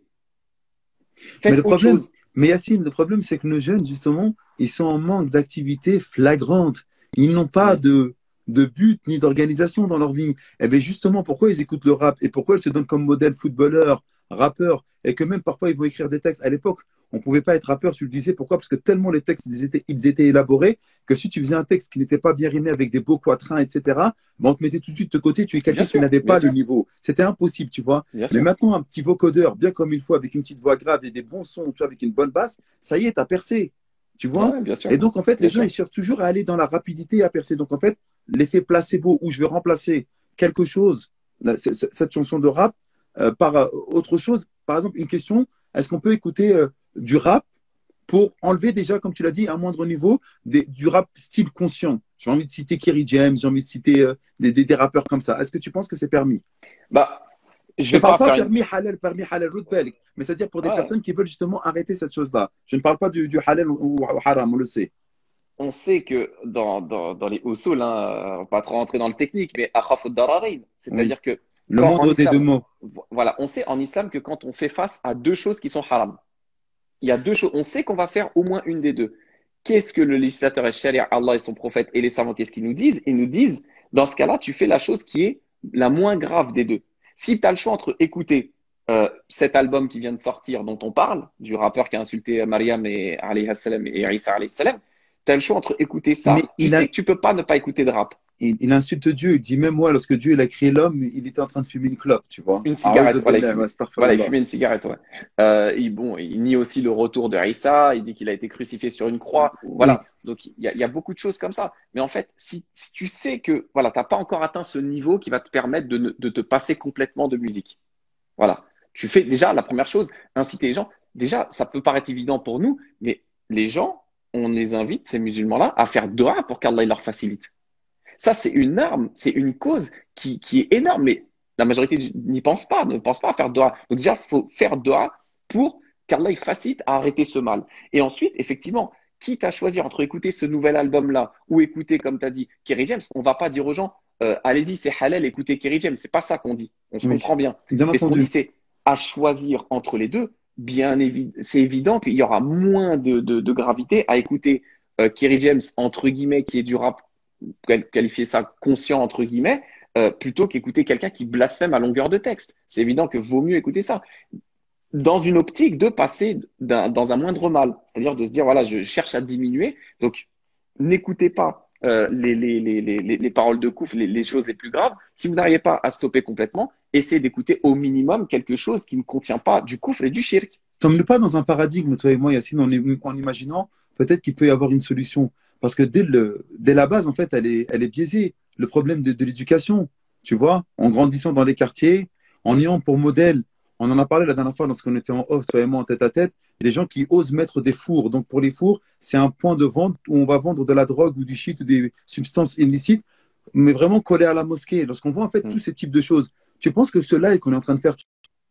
Mais Faites le autre problème, chose. mais Yacine, le problème, c'est que nos jeunes, justement, ils sont en manque d'activité flagrante. Ils n'ont pas Oui, de, de but ni d'organisation dans leur vie. Et bien justement, pourquoi ils écoutent le rap et pourquoi ils se donnent comme modèle footballeur, rappeur, et que même parfois ils vont écrire des textes. À l'époque, on ne pouvait pas être rappeur, tu le disais. Pourquoi? Parce que tellement les textes, ils étaient, ils étaient élaborés que si tu faisais un texte qui n'était pas bien rimé avec des beaux quatrains, et cetera, ben on te mettait tout de suite de côté, tu es bien quelqu'un qui sûr, n'avait bien pas le sûr, niveau. C'était impossible, tu vois. bien Mais sûr. maintenant, un petit vocodeur, bien comme il faut, avec une petite voix grave et des bons sons, tu vois, avec une bonne basse, ça y est, t'as percé. Tu vois? Ouais, bien sûr, Et donc, en fait, les bien gens, sûr. ils cherchent toujours à aller dans la rapidité et à percer. Donc, en fait, l'effet placebo où je vais remplacer quelque chose, la- c- c- cette chanson de rap, euh, par euh, autre chose. Par exemple, une question, est-ce qu'on peut écouter euh, du rap pour enlever déjà, comme tu l'as dit, à un moindre niveau, des- du rap style conscient? J'ai envie de citer Kerry James, j'ai envie de citer euh, des, des- des rappeurs comme ça. Est-ce que tu penses que c'est permis? Bah, je Je vais ne parle pas pas faire une. permis halal, permis halal, route balik, mais c'est-à-dire pour des Ouais, personnes qui veulent justement arrêter cette chose-là. Je ne parle pas du, du halal ou, ou haram, on le sait. on sait que dans, dans, dans les usul, hein, on va pas trop rentrer dans le technique, mais akhaf ad-dararain, Oui. c'est-à-dire que Le quand en moindre des deux islam, mots. voilà, on sait en islam que quand on fait face à deux choses qui sont haram, il y a deux choses, on sait qu'on va faire au moins une des deux. Qu'est-ce que le législateur et sharia, Allah et son prophète et les savants, qu'est-ce qu'ils nous disent? Ils nous disent, dans ce cas-là, tu fais la chose qui est la moins grave des deux. Si tu as le choix entre écouter euh, cet album qui vient de sortir, dont on parle, du rappeur qui a insulté Mariam et, alayhi salam, et Isa alayhi salam, tu as le choix entre écouter ça. Mais Tu il, a, sais que tu peux pas ne pas écouter de rap. il, il insulte Dieu. Il dit même moi, lorsque Dieu il a créé l'homme, il était en train de fumer une clope, tu vois. Une A'udhu cigarette, voilà, il billah wa fumait. Voilà, il astaghfirullah. fumait une cigarette, ouais. Euh, il, bon, il nie aussi le retour de Isa, il dit qu'il a été crucifié sur une croix. Oui, Voilà, donc il y a, il y a beaucoup de choses comme ça. Mais en fait, si, si tu sais que voilà, tu n'as pas encore atteint ce niveau qui va te permettre de, ne- de te passer complètement de musique. Voilà. Tu fais déjà la première chose, inciter les gens. Déjà, ça peut paraître évident pour nous, mais les gens, on les invite, ces musulmans-là, à faire dua pour qu'Allah il leur facilite. Ça, c'est une arme, c'est une cause qui, qui est énorme, mais la majorité n'y pense pas, ne pense pas à faire doha. Donc déjà, il faut faire doha pour qu'Allah il facilite à arrêter ce mal. Et ensuite, effectivement, quitte à choisir entre écouter ce nouvel album-là ou écouter, comme tu as dit, Kerry James, on ne va pas dire aux gens, euh, allez-y, c'est halal, écoutez Kerry James. C'est pas ça qu'on dit. On se oui. comprend bien. Bien Mais ce qu'on dit, entendu. c'est à choisir entre les deux. Bien évi- c'est évident qu'il y aura moins de, de, de gravité à écouter euh, Kerry James, entre guillemets, qui est du rap qualifier ça conscient entre guillemets, euh, plutôt qu'écouter quelqu'un qui blasphème à longueur de texte. C'est évident que vaut mieux écouter ça dans une optique de passer d'un- dans un moindre mal, c'est-à-dire de se dire voilà, je cherche à diminuer, donc n'écoutez pas euh, les, les, les, les, les paroles de Kouf, les, les choses les plus graves. Si vous n'arrivez pas à stopper complètement, essayez d'écouter au minimum quelque chose qui ne contient pas du Kouf et du shirk. Sommes-nous pas dans un paradigme, toi et moi, Yacine, en, en imaginant peut-être qu'il peut y avoir une solution? Parce que dès, le, dès la base, en fait, elle est, elle est biaisée. Le problème de, de l'éducation, tu vois, en grandissant dans les quartiers, en ayant pour modèle, on en a parlé la dernière fois lorsqu'on était en off, toi et moi, en tête à tête, des gens qui osent mettre des fours. Donc, pour les fours, c'est un point de vente où on va vendre de la drogue ou du shit ou des substances illicites, mais vraiment collé à la mosquée. Lorsqu'on voit, en fait, tous Hmm. ces types de choses, tu penses que cela est qu'on est en train de faire.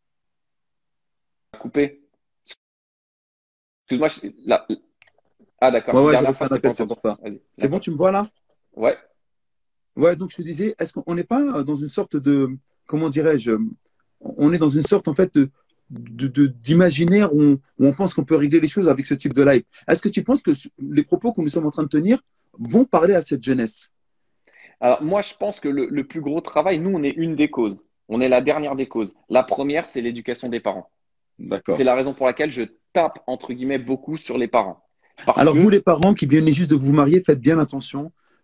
Coupé. Excuse-moi, je- la- ah d'accord, Ouais, la ouais, j'ai dernière reçu fois, un c'était pas appel, c'est entendu. pour ça. Vas-y, C'est bon, d'accord. tu me vois là? Ouais. Ouais, donc je te disais, est-ce qu'on n'est pas dans une sorte de, comment dirais-je, on est dans une sorte en fait de, de- de- d'imaginaire où on, où on pense qu'on peut régler les choses avec ce type de live. Est-ce que tu penses que ce- les propos que nous sommes en train de tenir vont parler à cette jeunesse? Alors, moi, je pense que le, le plus gros travail, nous, on est une des causes. On est la dernière des causes. La première, c'est l'éducation des parents. C'est D'accord. la raison pour laquelle je tape, entre guillemets, beaucoup sur les parents. Parce Alors vous, que, les parents qui viennent juste de vous marier, faites bien attention.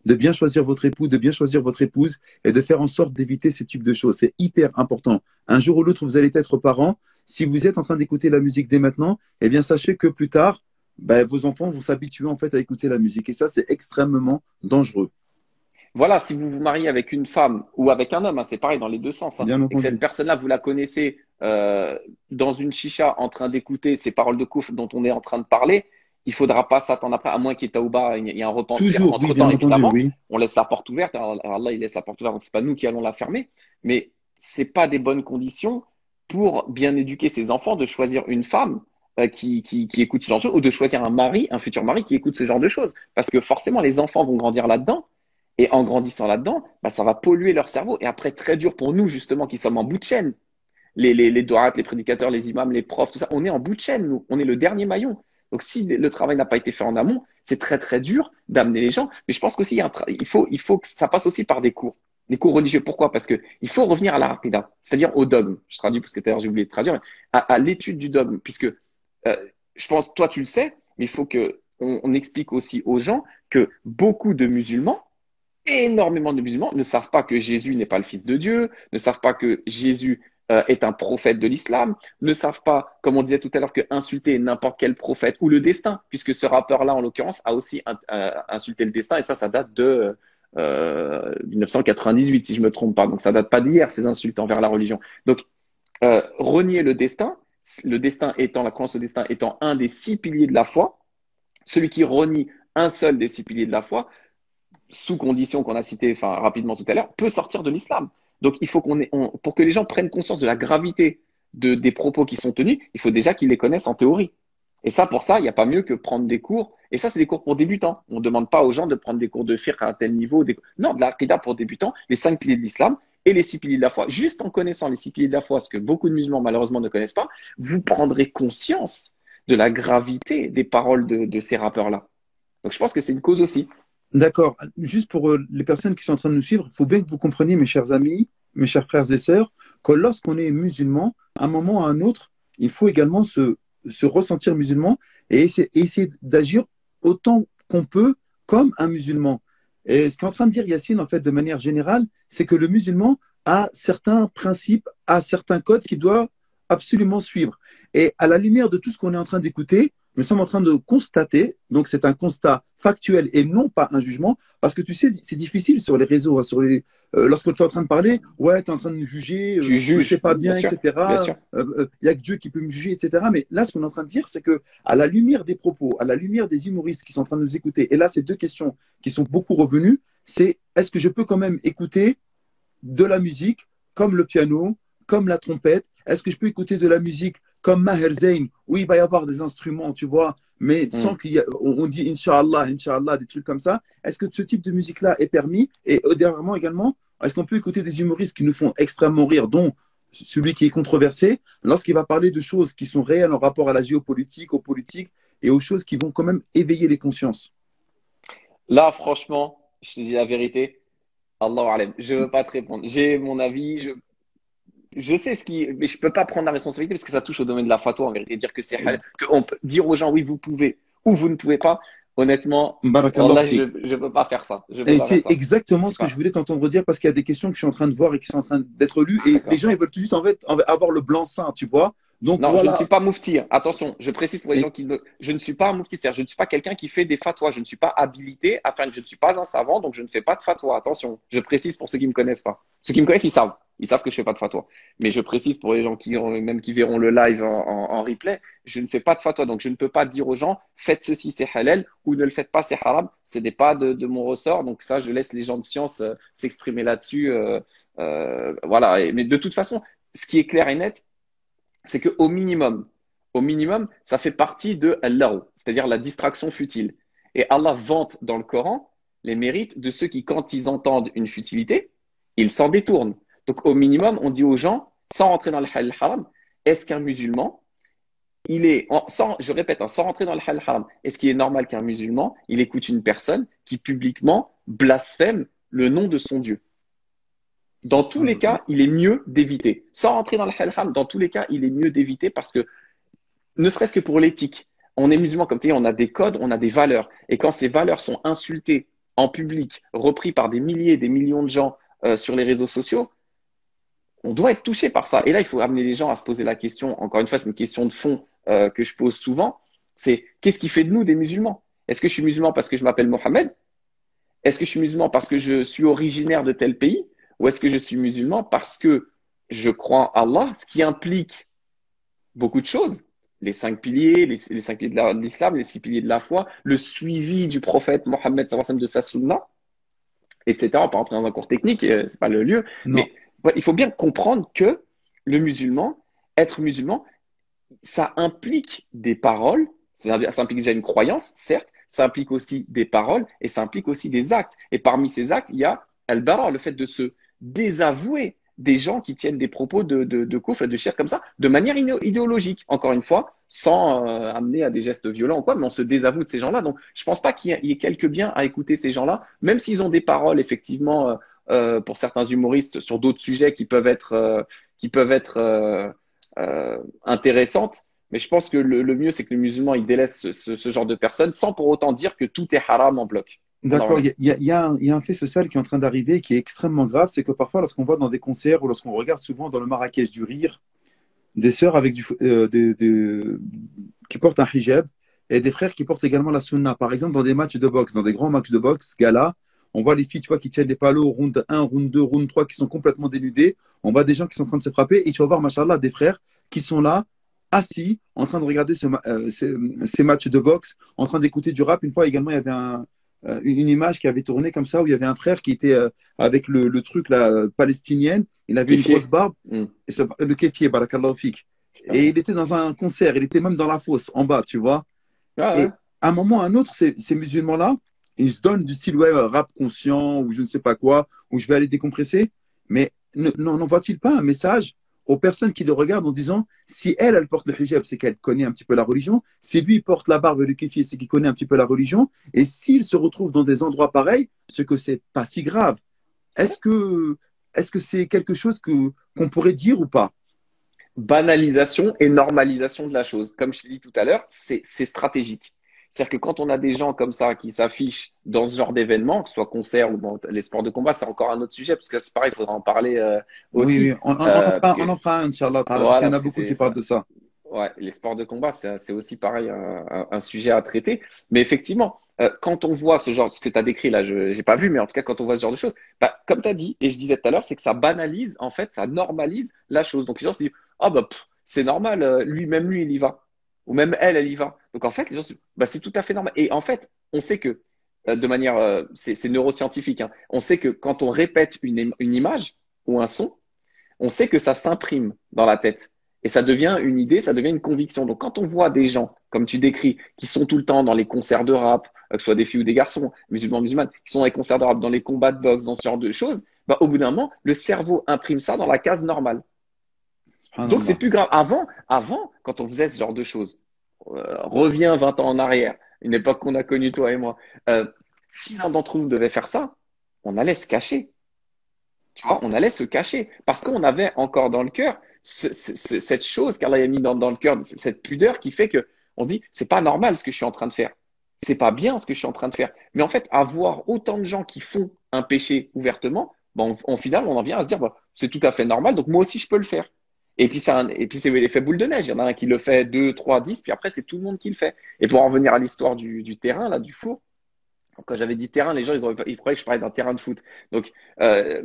de bien choisir votre époux, de bien choisir votre épouse et de faire en sorte d'éviter ce type de choses. C'est hyper important. Un jour ou l'autre, vous allez être parents. Si vous êtes en train d'écouter la musique dès maintenant, eh bien, sachez que plus tard, ben, vos enfants vont s'habituer en fait à écouter la musique. Et ça, c'est extrêmement dangereux. Voilà, si vous vous mariez avec une femme ou avec un homme, hein, c'est pareil dans les deux sens, hein, Bien et que cette entendu. personne-là, vous la connaissez euh, dans une chicha en train d'écouter ces paroles de couf dont on est en train de parler, il faudra pas s'attendre après, à moins qu'il y ait taouba, il y ait un repentir. Toujours, oui, Entre-temps, bien entendu, évidemment, oui. on laisse la porte ouverte. Alors, Allah, il laisse la porte ouverte, donc c'est pas nous qui allons la fermer. Mais c'est pas des bonnes conditions pour bien éduquer ses enfants de choisir une femme euh, qui, qui, qui écoute ce genre de choses ou de choisir un mari, un futur mari qui écoute ce genre de choses. Parce que forcément, les enfants vont grandir là-dedans. Et en grandissant là-dedans, bah, ça va polluer leur cerveau. Et après, très dur pour nous, justement, qui sommes en bout de chaîne. Les, les, les doigts, les prédicateurs, les imams, les profs, tout ça, on est en bout de chaîne, nous. On est le dernier maillon. Donc, si le travail n'a pas été fait en amont, c'est très, très dur d'amener les gens. Mais je pense qu'aussi, il, y a un tra- il, faut, il faut que ça passe aussi par des cours. Des cours religieux. Pourquoi? Parce qu'il faut revenir à la aqida, c'est-à-dire au dogme. Je traduis parce que tout à l'heure, j'ai oublié de traduire. Mais à, à l'étude du dogme. Puisque euh, je pense, toi, tu le sais, mais il faut que on, on explique aussi aux gens que beaucoup de musulmans, énormément de musulmans ne savent pas que Jésus n'est pas le Fils de Dieu, ne savent pas que Jésus euh, est un prophète de l'islam, ne savent pas, comme on disait tout à l'heure, que insulter n'importe quel prophète ou le destin, puisque ce rappeur-là, en l'occurrence, a aussi un, euh, insulté le destin, et ça, ça date de euh, mille neuf cent quatre-vingt-dix-huit, si je me trompe pas. Donc, ça date pas d'hier, ces insultes envers la religion. Donc, euh, renier le destin, le destin étant, la croyance au destin étant un des six piliers de la foi, celui qui renie un seul des six piliers de la foi, sous conditions qu'on a citées enfin, rapidement tout à l'heure, peut sortir de l'islam. Donc, il faut qu'on ait, on, pour que les gens prennent conscience de la gravité de, des propos qui sont tenus, il faut déjà qu'ils les connaissent en théorie. Et ça, pour ça, il n'y a pas mieux que prendre des cours. Et ça, c'est des cours pour débutants. On ne demande pas aux gens de prendre des cours de fiqh à un tel niveau. Des... Non, de l'aqida pour débutants, les cinq piliers de l'islam et les six piliers de la foi. Juste en connaissant les six piliers de la foi, ce que beaucoup de musulmans malheureusement ne connaissent pas, vous prendrez conscience de la gravité des paroles de, de ces rappeurs-là. Donc, je pense que c'est une cause aussi. D'accord. Juste pour euh, les personnes qui sont en train de nous suivre, il faut bien que vous compreniez, mes chers amis, mes chers frères et sœurs, que lorsqu'on est musulman, à un moment ou à un autre, il faut également se, se ressentir musulman et essayer, essayer d'agir autant qu'on peut comme un musulman. Et ce qu'est en train de dire Yacine, en fait, de manière générale, c'est que le musulman a certains principes, a certains codes qu'il doit absolument suivre. Et à la lumière de tout ce qu'on est en train d'écouter, nous sommes en train de constater, donc c'est un constat factuel et non pas un jugement, parce que tu sais, c'est difficile sur les réseaux, sur les, euh, lorsque tu es en train de parler, ouais, tu es en train de me juger, euh, Tu euh, c'est juges, pas bien bien, sûr, bien et cetera. sûr. Il euh, n'y a que Dieu qui peut me juger, et cetera. Mais là, ce qu'on est en train de dire, c'est que à la lumière des propos, à la lumière des humoristes qui sont en train de nous écouter, et là, c'est deux questions qui sont beaucoup revenues, c'est est-ce que je peux quand même écouter de la musique comme le piano, comme la trompette? Est-ce que je peux écouter de la musique comme Maher Zain, où il va y avoir des instruments, tu vois, mais sans Mm. qu'il y ait, on, on dit Inch'Allah, Inch'Allah, des trucs comme ça. Est-ce que ce type de musique-là est permis? Et euh, dernièrement également, est-ce qu'on peut écouter des humoristes qui nous font extrêmement rire, dont celui qui est controversé, lorsqu'il va parler de choses qui sont réelles en rapport à la géopolitique, aux politiques et aux choses qui vont quand même éveiller les consciences? Là, franchement, je te dis la vérité, Allah alam, je ne veux pas te répondre. J'ai mon avis, je, je sais ce qui, mais je ne peux pas prendre la responsabilité parce que ça touche au domaine de la fatwa en vérité. Dire que c'est halal, qu'on peut dire aux gens oui, vous pouvez ou vous ne pouvez pas, honnêtement, Barakallahu Wallah, je fik. ne peux pas faire ça. Je peux Et pas faire c'est ça. Je exactement suis ce que je pas. voulais t'entendre dire parce qu'il y a des questions que je suis en train de voir et qui sont en train d'être lues. Ah, Et les d'accord. gens, ils veulent tout de suite en fait, avoir le blanc-seing, tu vois. Donc Non, je ne suis voilà. pas moufti. Attention, je précise pour les Et, gens qui ne. Je ne suis pas un moufti, c'est-à-dire je ne suis pas quelqu'un qui fait des fatwas. Je ne suis pas habilité à faire. Je ne suis pas un savant, donc je ne fais pas de fatwa. Attention, je précise pour ceux qui ne me connaissent pas. Ceux qui me connaissent, ils savent. Ils savent que je ne fais pas de fatwa. Mais je précise pour les gens qui, même qui verront le live en, en, en replay, je ne fais pas de fatwa. Donc je ne peux pas dire aux gens faites ceci, c'est halal, ou ne le faites pas, c'est haram. Ce n'est pas de, de, mon ressort. Donc ça, je laisse les gens de science euh, s'exprimer là-dessus. Euh, euh, voilà. Et, mais de toute façon, ce qui est clair et net, c'est qu'au minimum, au minimum, ça fait partie de Allah, c'est-à-dire la distraction futile. Et Allah vante dans le Coran les mérites de ceux qui, quand ils entendent une futilité, ils s'en détournent. Donc, au minimum, on dit aux gens, sans rentrer dans le halal haram, est-ce qu'un musulman, il est, sans, je répète, hein, sans rentrer dans le halal haram, est-ce qu'il est normal qu'un musulman, il écoute une personne qui publiquement blasphème le nom de son Dieu? Dans tous les cas, il est mieux d'éviter. Sans rentrer dans le halal, dans tous les cas, il est mieux d'éviter parce que, ne serait-ce que pour l'éthique, on est musulman, comme tu dis, on a des codes, on a des valeurs. Et quand ces valeurs sont insultées en public, repris par des milliers, des millions de gens euh, sur les réseaux sociaux, on doit être touché par ça. Et là, il faut amener les gens à se poser la question. Encore une fois, c'est une question de fond euh, que je pose souvent. C'est qu'est-ce qui fait de nous des musulmans? Est-ce que je suis musulman parce que je m'appelle Mohamed? Est-ce que je suis musulman parce que je suis originaire de tel pays? Ou est-ce que je suis musulman parce que je crois en Allah, ce qui implique beaucoup de choses? Les cinq piliers, les, les cinq piliers de l'islam, les six piliers de la foi, le suivi du prophète Mohammed sallallahu alayhi wa sallam de sa sunna, et cetera. On va pas rentrer dans un cours technique, euh, c'est pas le lieu. Non. Mais ouais, il faut bien comprendre que le musulman, être musulman, ça implique des paroles, ça implique déjà une croyance, certes, ça implique aussi des paroles et ça implique aussi des actes. Et parmi ces actes, il y a al-bara, le fait de se désavouer des gens qui tiennent des propos de, de, de kufr, de shirk comme ça, de manière idéologique, encore une fois, sans euh, amener à des gestes violents ou quoi, mais on se désavoue de ces gens-là. Donc, je ne pense pas qu'il y, y ait quelque bien à écouter ces gens-là, même s'ils ont des paroles, effectivement, euh, euh, pour certains humoristes, sur d'autres sujets qui peuvent être, euh, qui peuvent être euh, euh, intéressantes. Mais je pense que le, le mieux, c'est que les musulmans, ils délaissent ce, ce, ce genre de personnes sans pour autant dire que tout est haram en bloc. D'accord, il y, a- il y a un il y a un fait social qui est en train d'arriver qui est extrêmement grave, c'est que parfois, lorsqu'on voit dans des concerts ou lorsqu'on regarde souvent dans le Marrakech du Rire, des sœurs avec du, euh, des- des- qui portent un hijab et des frères qui portent également la sunna. Par exemple, dans des matchs de boxe, dans des grands matchs de boxe, gala, on voit les filles, tu vois, qui tiennent les palos, round un, round deux, round trois, qui sont complètement dénudées. On voit des gens qui sont en train de se frapper et tu vas voir, machallah, des frères qui sont là, assis, en train de regarder ce ma- euh, ces, ces matchs de boxe, en train d'écouter du rap. Une fois également, il y avait un, euh, une image qui avait tourné comme ça, où il y avait un frère qui était euh, avec le, le truc là, palestinienne. Il avait une grosse Kéfier. barbe, Mm. et ce- le kéfier, barakallahu fik. Et il était dans un concert, il était même dans la fosse, en bas, tu vois. Ah ouais. Et à un moment ou à un autre, ces, ces musulmans-là, ils se donnent du style ouais, rap conscient ou je ne sais pas quoi, ou je vais aller décompresser. Mais ne- n'en n'envoie-t-il pas un message aux personnes qui le regardent en disant si elle, elle porte le hijab, c'est qu'elle connaît un petit peu la religion. Si lui, il porte la barbe et le kéfier, c'est qu'il connaît un petit peu la religion. Et s'il se retrouve dans des endroits pareils, ce que c'est pas si grave. Est-ce que est-ce que c'est quelque chose que qu'on pourrait dire ou pas? Banalisation et normalisation de la chose. Comme je t'ai dit tout à l'heure, c'est c'est stratégique. C'est-à-dire que quand on a des gens comme ça qui s'affichent dans ce genre d'événement, que ce soit concert ou bon, les sports de combat, c'est encore un autre sujet, parce que c'est pareil, il faudra en parler euh, Oui, aussi. oui, on, on, on en Euh, parce fera, que on en fera un, Inch'Allah, ta'ala, parce qu'il y voilà, en a parce que beaucoup qui c'est parlent ça. de ça. Ouais, les sports de combat, c'est c'est aussi pareil un, un- un sujet à traiter. Mais effectivement, euh, quand on voit ce genre, ce que tu as décrit là, je n'ai pas vu, mais en tout cas, quand on voit ce genre de choses, bah, comme tu as dit, et je disais tout à l'heure, c'est que ça banalise, en fait, ça normalise la chose. Donc les gens se disent, ah bah pff, c'est normal, euh, lui, même lui, il y va. Ou même elle, elle y va. Donc en fait, les gens se disent, bah, c'est tout à fait normal. Et en fait, on sait que, euh, de manière, euh, c'est c'est neuroscientifique, hein, on sait que quand on répète une, im- une image ou un son, on sait que ça s'imprime dans la tête. Et ça devient une idée, ça devient une conviction. Donc quand on voit des gens, comme tu décris, qui sont tout le temps dans les concerts de rap, euh, que ce soit des filles ou des garçons, musulmans, musulmanes, qui sont dans les concerts de rap, dans les combats de boxe, dans ce genre de choses, bah, au bout d'un moment, le cerveau imprime ça dans la case normale. Donc c'est Subhanallah. plus grave. Avant, avant, quand on faisait ce genre de choses, euh, reviens vingt ans en arrière, une époque qu'on a connue toi et moi, euh, si l'un d'entre nous devait faire ça, on allait se cacher. Tu vois, on allait se cacher parce qu'on avait encore dans le cœur ce- ce- ce- cette chose qu'Allah a mis dans, dans le cœur, cette pudeur qui fait que on se dit c'est pas normal ce que je suis en train de faire, c'est pas bien ce que je suis en train de faire. Mais en fait, avoir autant de gens qui font un péché ouvertement, bon, en, en final, on en vient à se dire bah, c'est tout à fait normal, donc moi aussi je peux le faire. Et puis, ça, et puis c'est l'effet boule de neige. Il y en a un qui le fait deux, trois, dix, puis après c'est tout le monde qui le fait. Et pour en revenir à l'histoire du, du terrain, là, du four, quand j'avais dit terrain, les gens ils, auraient, ils croyaient que je parlais d'un terrain de foot. Donc, euh,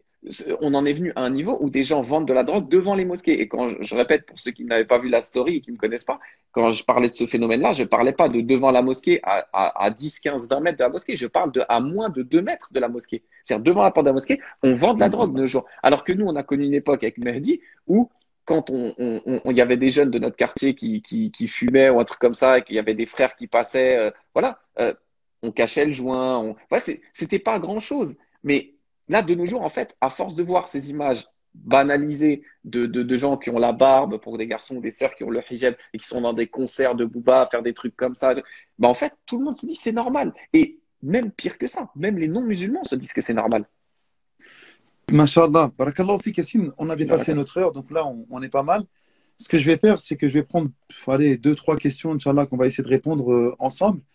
on en est venu à un niveau où des gens vendent de la drogue devant les mosquées. Et quand je, je répète pour ceux qui n'avaient pas vu la story et qui ne me connaissent pas, quand je parlais de ce phénomène-là, je ne parlais pas de devant la mosquée à, à, à dix, quinze, vingt mètres de la mosquée. Je parle de à moins de deux mètres de la mosquée. C'est-à-dire devant la porte de la mosquée, on vend de la drogue de nos jours. Alors que nous, on a connu une époque avec Mehdi où quand on, on, on, il y avait des jeunes de notre quartier qui, qui, qui fumaient ou un truc comme ça, et qu'il y avait des frères qui passaient, euh, voilà, euh, on cachait le joint. On... Voilà, c'était pas grand-chose. Mais là, de nos jours, en fait, à force de voir ces images banalisées de, de, de gens qui ont la barbe pour des garçons ou des sœurs qui ont le hijab et qui sont dans des concerts de Booba à faire des trucs comme ça, ben en fait, tout le monde se dit c'est normal. Et même pire que ça, même les non-musulmans se disent que c'est normal. Masha'Allah. Barakallahu fik, Yassine. On a dépassé notre heure, donc là, on, on est pas mal. Ce que je vais faire, c'est que je vais prendre pff, allez, deux, trois questions, Inch'Allah, qu'on va essayer de répondre euh, ensemble.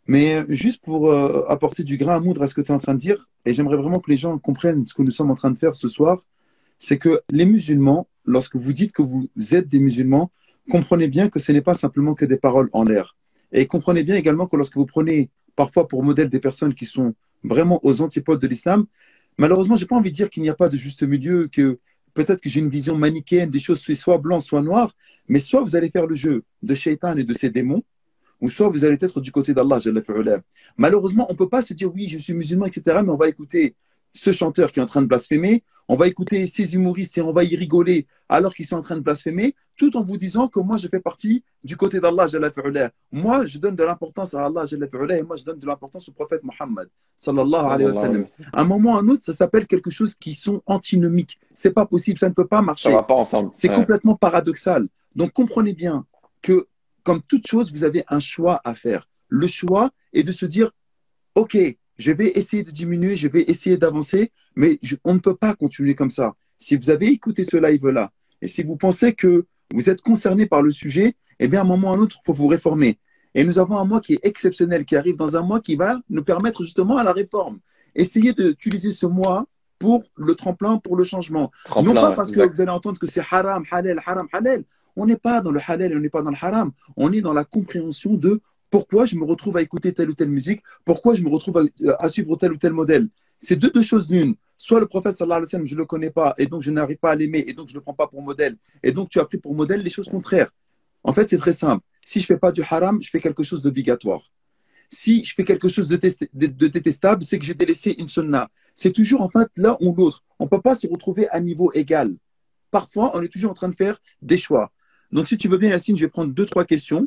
Mais euh, juste pour euh, apporter du grain à moudre à ce que tu es en train de dire, et j'aimerais vraiment que les gens comprennent ce que nous sommes en train de faire ce soir, c'est que les musulmans, lorsque vous dites que vous êtes des musulmans, comprenez bien que ce n'est pas simplement que des paroles en l'air. Et comprenez bien également que lorsque vous prenez parfois pour modèle des personnes qui sont vraiment aux antipodes de l'islam, malheureusement, j'ai pas envie de dire qu'il n'y a pas de juste milieu, que peut-être que j'ai une vision manichéenne des choses, c'est soit blanc, soit noir, mais soit vous allez faire le jeu de Shaitan et de ses démons, ou soit vous allez être du côté d'Allah. Jalla fi'ala. Malheureusement, on ne peut pas se dire oui, je suis musulman, et cetera, mais on va écouter ce chanteur qui est en train de blasphémer, on va écouter ces humoristes et on va y rigoler alors qu'ils sont en train de blasphémer, tout en vous disant que moi, je fais partie du côté d'Allah. Jalla fi'ala. Moi, je donne de l'importance à Allah, Jalla fi'ala, et moi, je donne de l'importance au prophète Mohammed, sallallahu alayhi wa Sallallahu alayhi sallam. wa sallam. À un moment ou à un autre, ça s'appelle quelque chose qui sont antinomiques. C'est pas possible, ça ne peut pas Ça va marcher. pas ensemble. C'est Ouais. complètement paradoxal. Donc, comprenez bien que, comme toute chose, vous avez un choix à faire. Le choix est de se dire, OK, je vais essayer de diminuer, je vais essayer d'avancer, mais je- on ne peut pas continuer comme ça. Si vous avez écouté ce live-là, et si vous pensez que vous êtes concerné par le sujet, eh bien, à un moment ou à un autre, il faut vous réformer. Et nous avons un mois qui est exceptionnel, qui arrive dans un mois qui va nous permettre justement à la réforme. Essayez d'utiliser ce mois pour le tremplin, pour le changement. Non Tremplin, pas ouais, parce que vous exact. allez entendre que c'est haram, halal, haram, halal. On n'est pas dans le halal et on n'est pas dans le haram. On est dans la compréhension de pourquoi je me retrouve à écouter telle ou telle musique, pourquoi je me retrouve à, à suivre tel ou tel modèle. C'est deux, deux choses l'une. Soit le prophète sallallahu alayhi wa sallam, je ne le connais pas et donc je n'arrive pas à l'aimer et donc je ne le prends pas pour modèle. Et donc tu as pris pour modèle les choses contraires. En fait, c'est très simple. Si je ne fais pas du haram, je fais quelque chose d'obligatoire. Si je fais quelque chose de, de, de détestable, c'est que j'ai délaissé une sunna. C'est toujours en fait l'un ou l'autre. On ne peut pas se retrouver à niveau égal. Parfois, on est toujours en train de faire des choix. Donc, si tu veux bien, Yacine, je vais prendre deux, trois questions.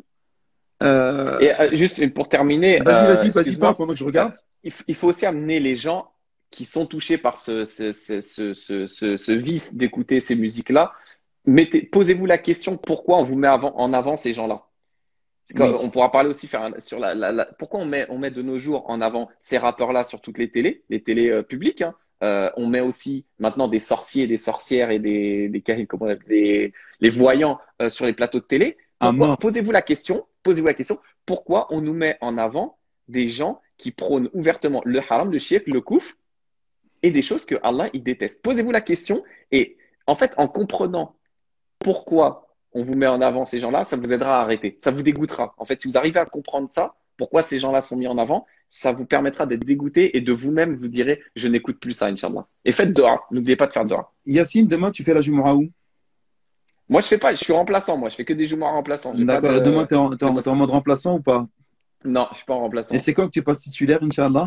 Et Euh, euh, juste pour terminer, Vas-y, euh, vas-y, vas-y, parle excuse-moi, pendant que je euh, regarde. il, f- il faut aussi amener les gens qui sont touchés par ce, ce, ce, ce, ce, ce- ce vice d'écouter ces musiques-là. Mettez, posez-vous la question pourquoi on vous met avant- en avant ces gens-là. C'est comme- Oui, On pourra parler aussi faire un- sur la, la- la- pourquoi on met, on met de nos jours en avant ces rappeurs-là sur toutes les télés, les télés euh, publiques. Hein. Euh, on met aussi maintenant des sorciers, des sorcières et des, des, kahines, comment on appelle, des les voyants euh, sur les plateaux de télé. à Pourquoi? mort. Posez-vous la question. Posez-vous la question. Pourquoi on nous met en avant des gens qui prônent ouvertement le haram, le shirk, le kouf et des choses que Allah il déteste. Posez-vous la question et en fait en comprenant pourquoi on vous met en avant ces gens-là, ça vous aidera à arrêter. Ça vous dégoûtera. En fait, si vous arrivez à comprendre ça, pourquoi ces gens-là sont mis en avant, ça vous permettra d'être dégoûté et de vous-même vous direz je n'écoute plus ça, Inch'Allah. Et faites dua. N'oubliez pas de faire dua. Yacine, demain, tu fais la Jumu'ah où? Moi, je fais pas, je suis remplaçant. Moi, je fais que des jours remplaçants. J'ai pas D'accord. Et demain, de, tu es, en t'es j'ai en- pas- t'es en mode remplaçant ou pas? non, je suis pas en Et remplaçant. c'est quand que tu passes titulaire, Inch'Allah?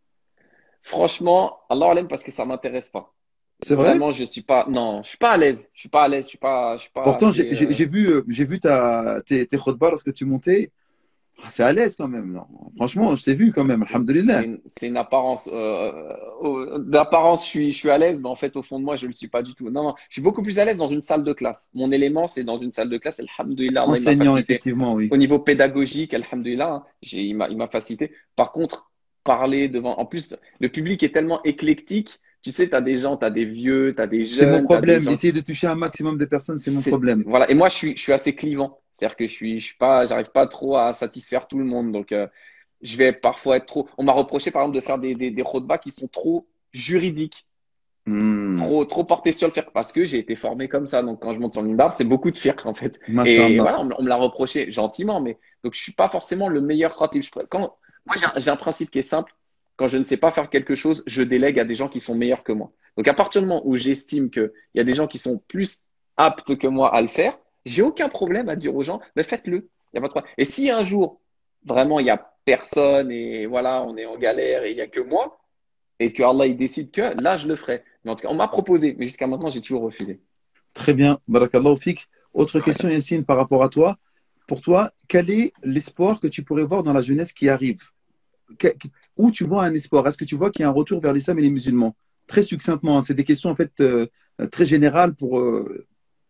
Franchement, Allah aime parce que ça m'intéresse pas. C'est vrai? Vraiment, je suis pas, non, je suis pas à l'aise. Je suis pas à l'aise. Je suis pas, je suis pas Pourtant, j'ai assez. j'ai- euh, j'ai vu, euh, j'ai vu ta, tes, tes khutbahs lorsque tu montais. Ah, c'est à l'aise quand même, non? Franchement, je t'ai vu quand même, C'est c'est alhamdoulilah. une, c'est une apparence. Euh, euh, d'apparence, je suis, je suis à l'aise, mais en fait, au fond de moi, je ne le suis pas du tout. Non, non, je suis beaucoup plus à l'aise dans une salle de classe. Mon élément, c'est dans une salle de classe. Alhamdoulilah, Allah il m'a Enseignant, facilité. effectivement, oui. Au niveau pédagogique, alhamdoulilah, hein, j'ai- il m'a, il m'a facilité. Par contre, parler devant. En plus, le public est tellement éclectique. Tu sais, tu as des gens, tu as des vieux, tu as des C'est mon jeunes, tu as des problème. gens Essayer de toucher un maximum de personnes, c'est mon c'est problème. voilà. Et moi, je suis, je suis assez clivant. C'est-à-dire que je suis, je suis pas, j'arrive pas trop à satisfaire tout le monde. Donc, euh, je vais parfois être trop. On m'a reproché, par exemple, de faire des, des, des khotbahs qui sont trop juridiques, Hmm. trop, trop portés sur le fiqh, parce que j'ai été formé comme ça. Donc, quand je monte sur le minbar, c'est beaucoup de fiqh, en fait. Et Masha'Allah. voilà, on, me on me l'a reproché gentiment, mais donc, je suis pas forcément le meilleur khatib. Je pr- Quand, moi, j'ai un, j'ai un principe qui est simple. Quand je ne sais pas faire quelque chose, je délègue à des gens qui sont meilleurs que moi. Donc, à partir du moment où j'estime qu'il y a des gens qui sont plus aptes que moi à le faire, j'ai aucun problème à dire aux gens, mais faites-le. Il y a pas de problème. Et si un jour, vraiment, il y a personne et voilà, on est en galère et il y a que moi, et que Allah il décide que, là, je le ferai. Mais en tout cas, on m'a proposé, mais jusqu'à maintenant, j'ai toujours refusé. Très bien. Barakallahu fik. Autre question, Yacine, par rapport à toi. Pour toi, quel est l'espoir que tu pourrais voir dans la jeunesse qui arrive? Que- Où tu vois un espoir? Est-ce que tu vois qu'il y a un retour vers l'islam et les musulmans? Très succinctement, hein. C'est des questions en fait euh, très générales pour, euh,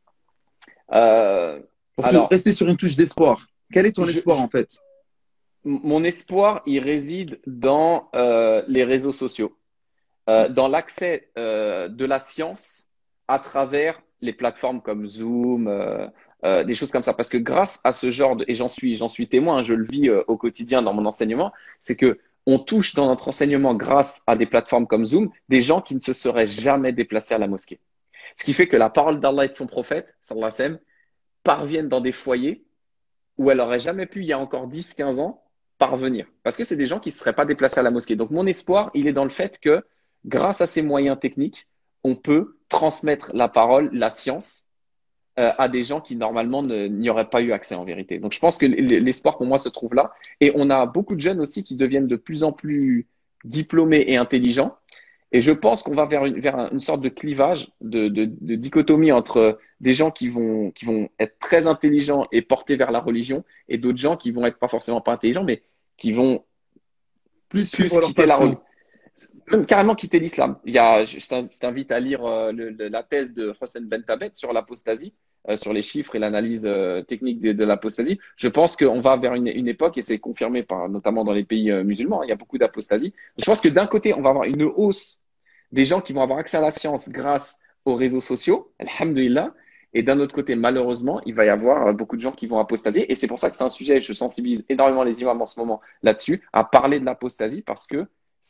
Euh, pour te alors, rester sur une touche d'espoir. Quel est ton je, espoir je- en fait? mon espoir, il réside dans euh, les réseaux sociaux. Euh, dans l'accès euh, de la science à travers les plateformes comme Zoom, euh, euh, des choses comme ça. Parce que grâce à ce genre de, et j'en suis, j'en suis témoin, je le vis euh, au quotidien dans mon enseignement, c'est que on touche dans notre enseignement grâce à des plateformes comme Zoom, des gens qui ne se seraient jamais déplacés à la mosquée. Ce qui fait que la parole d'Allah et de son prophète, sallallahu alayhi wa sallam, parviennent dans des foyers où elle n'aurait jamais pu, il y a encore dix, quinze ans, parvenir. Parce que c'est des gens qui ne seraient pas déplacés à la mosquée. Donc mon espoir, il est dans le fait que grâce à ces moyens techniques, on peut transmettre la parole, la science, euh, à des gens qui normalement n'y auraient pas eu accès en vérité. Donc je pense que l'espoir pour moi se trouve là. Et on a beaucoup de jeunes aussi qui deviennent de plus en plus diplômés et intelligents. Et je pense qu'on va vers une, vers une sorte de clivage, de, de, de dichotomie entre des gens qui vont, qui vont être très intelligents et portés vers la religion et d'autres gens qui vont être pas forcément pas intelligents, mais qui vont Plus plus suivre leur quitter la religion. passion. Même carrément quitter l'islam. Il y a, je t'invite à lire euh, le, le, la thèse de Hossein Ben Tabet sur l'apostasie, euh, sur les chiffres et l'analyse euh, technique de, de l'apostasie. Je pense qu'on va vers une, une époque, et c'est confirmé par, notamment dans les pays euh, musulmans, hein, il y a beaucoup d'apostasie. Je pense que d'un côté, on va avoir une hausse des gens qui vont avoir accès à la science grâce aux réseaux sociaux, alhamdulillah, et d'un autre côté, malheureusement, il va y avoir euh, beaucoup de gens qui vont apostasier. Et c'est pour ça que c'est un sujet, je sensibilise énormément les imams en ce moment là-dessus, à parler de l'apostasie, parce que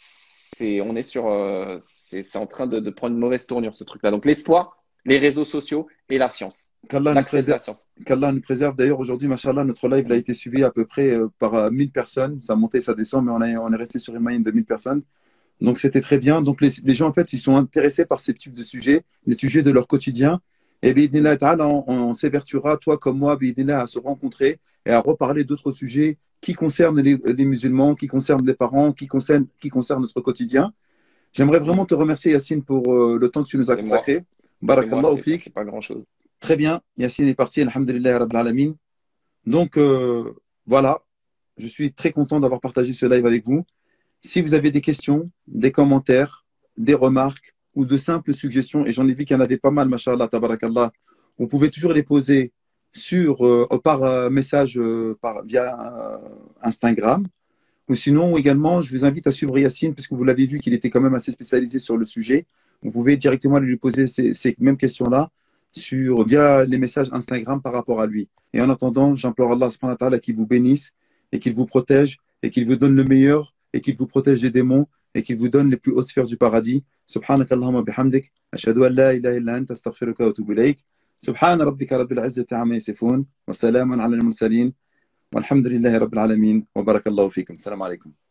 c'est, on est sur, euh, c'est, c'est en train de, de prendre une mauvaise tournure, ce truc-là. Donc l'espoir, les réseaux sociaux et la science. Qu'Allah nous L'accès de la préserve. science. Qu'Allah nous préserve. D'ailleurs, aujourd'hui, machallah, notre live a été suivi à peu près euh, par euh, mille personnes. Ça montait, ça descend, mais on, a, on est resté sur une moyenne de mille personnes. Donc, c'était très bien. Donc, les, les gens, en fait, ils sont intéressés par ces types de sujets, des sujets de leur quotidien. Et bi'idhnillah ta'ala, on, on s'évertuera, toi comme moi, bi'idhnillah, à se rencontrer et à reparler d'autres sujets qui concernent les, les musulmans, qui concernent les parents, qui concernent, qui concernent notre quotidien. J'aimerais vraiment te remercier, Yacine, pour euh, le temps que tu nous as C'est moi. consacré. C'est moi, Barakallahu c'est, fik. c'est pas grand-chose. Très bien. Yacine est parti, alhamdulillah, rabbil alamin. Donc, euh, voilà. Je suis très content d'avoir partagé ce live avec vous. Si vous avez des questions, des commentaires, des remarques ou de simples suggestions, et j'en ai vu qu'il y en avait pas mal, mashallah, tabarakallah, vous pouvez toujours les poser sur, euh, par euh, message euh, par, via euh, Instagram. Ou sinon, également, je vous invite à suivre Yacine, puisque vous l'avez vu qu'il était quand même assez spécialisé sur le sujet. Vous pouvez directement lui poser ces, ces mêmes questions-là sur, via les messages Instagram par rapport à lui. Et en attendant, j'implore Allah subhanahu wa ta'ala qu'il vous bénisse et qu'il vous protège et qu'il vous donne le meilleur et qu'il vous protège des démons et qu'il vous donne les plus hautes sphères du paradis. Subhanak Allahumma bihamdik. Ashhadu an la ilaha illa anta astaghfiruka wa atubu ilayk. Subhana rabbika rabbil izzati amma yasifun. Wa salamun ala al-mursalin. والحمد لله رب العالمين وبارك الله فيكم السلام عليكم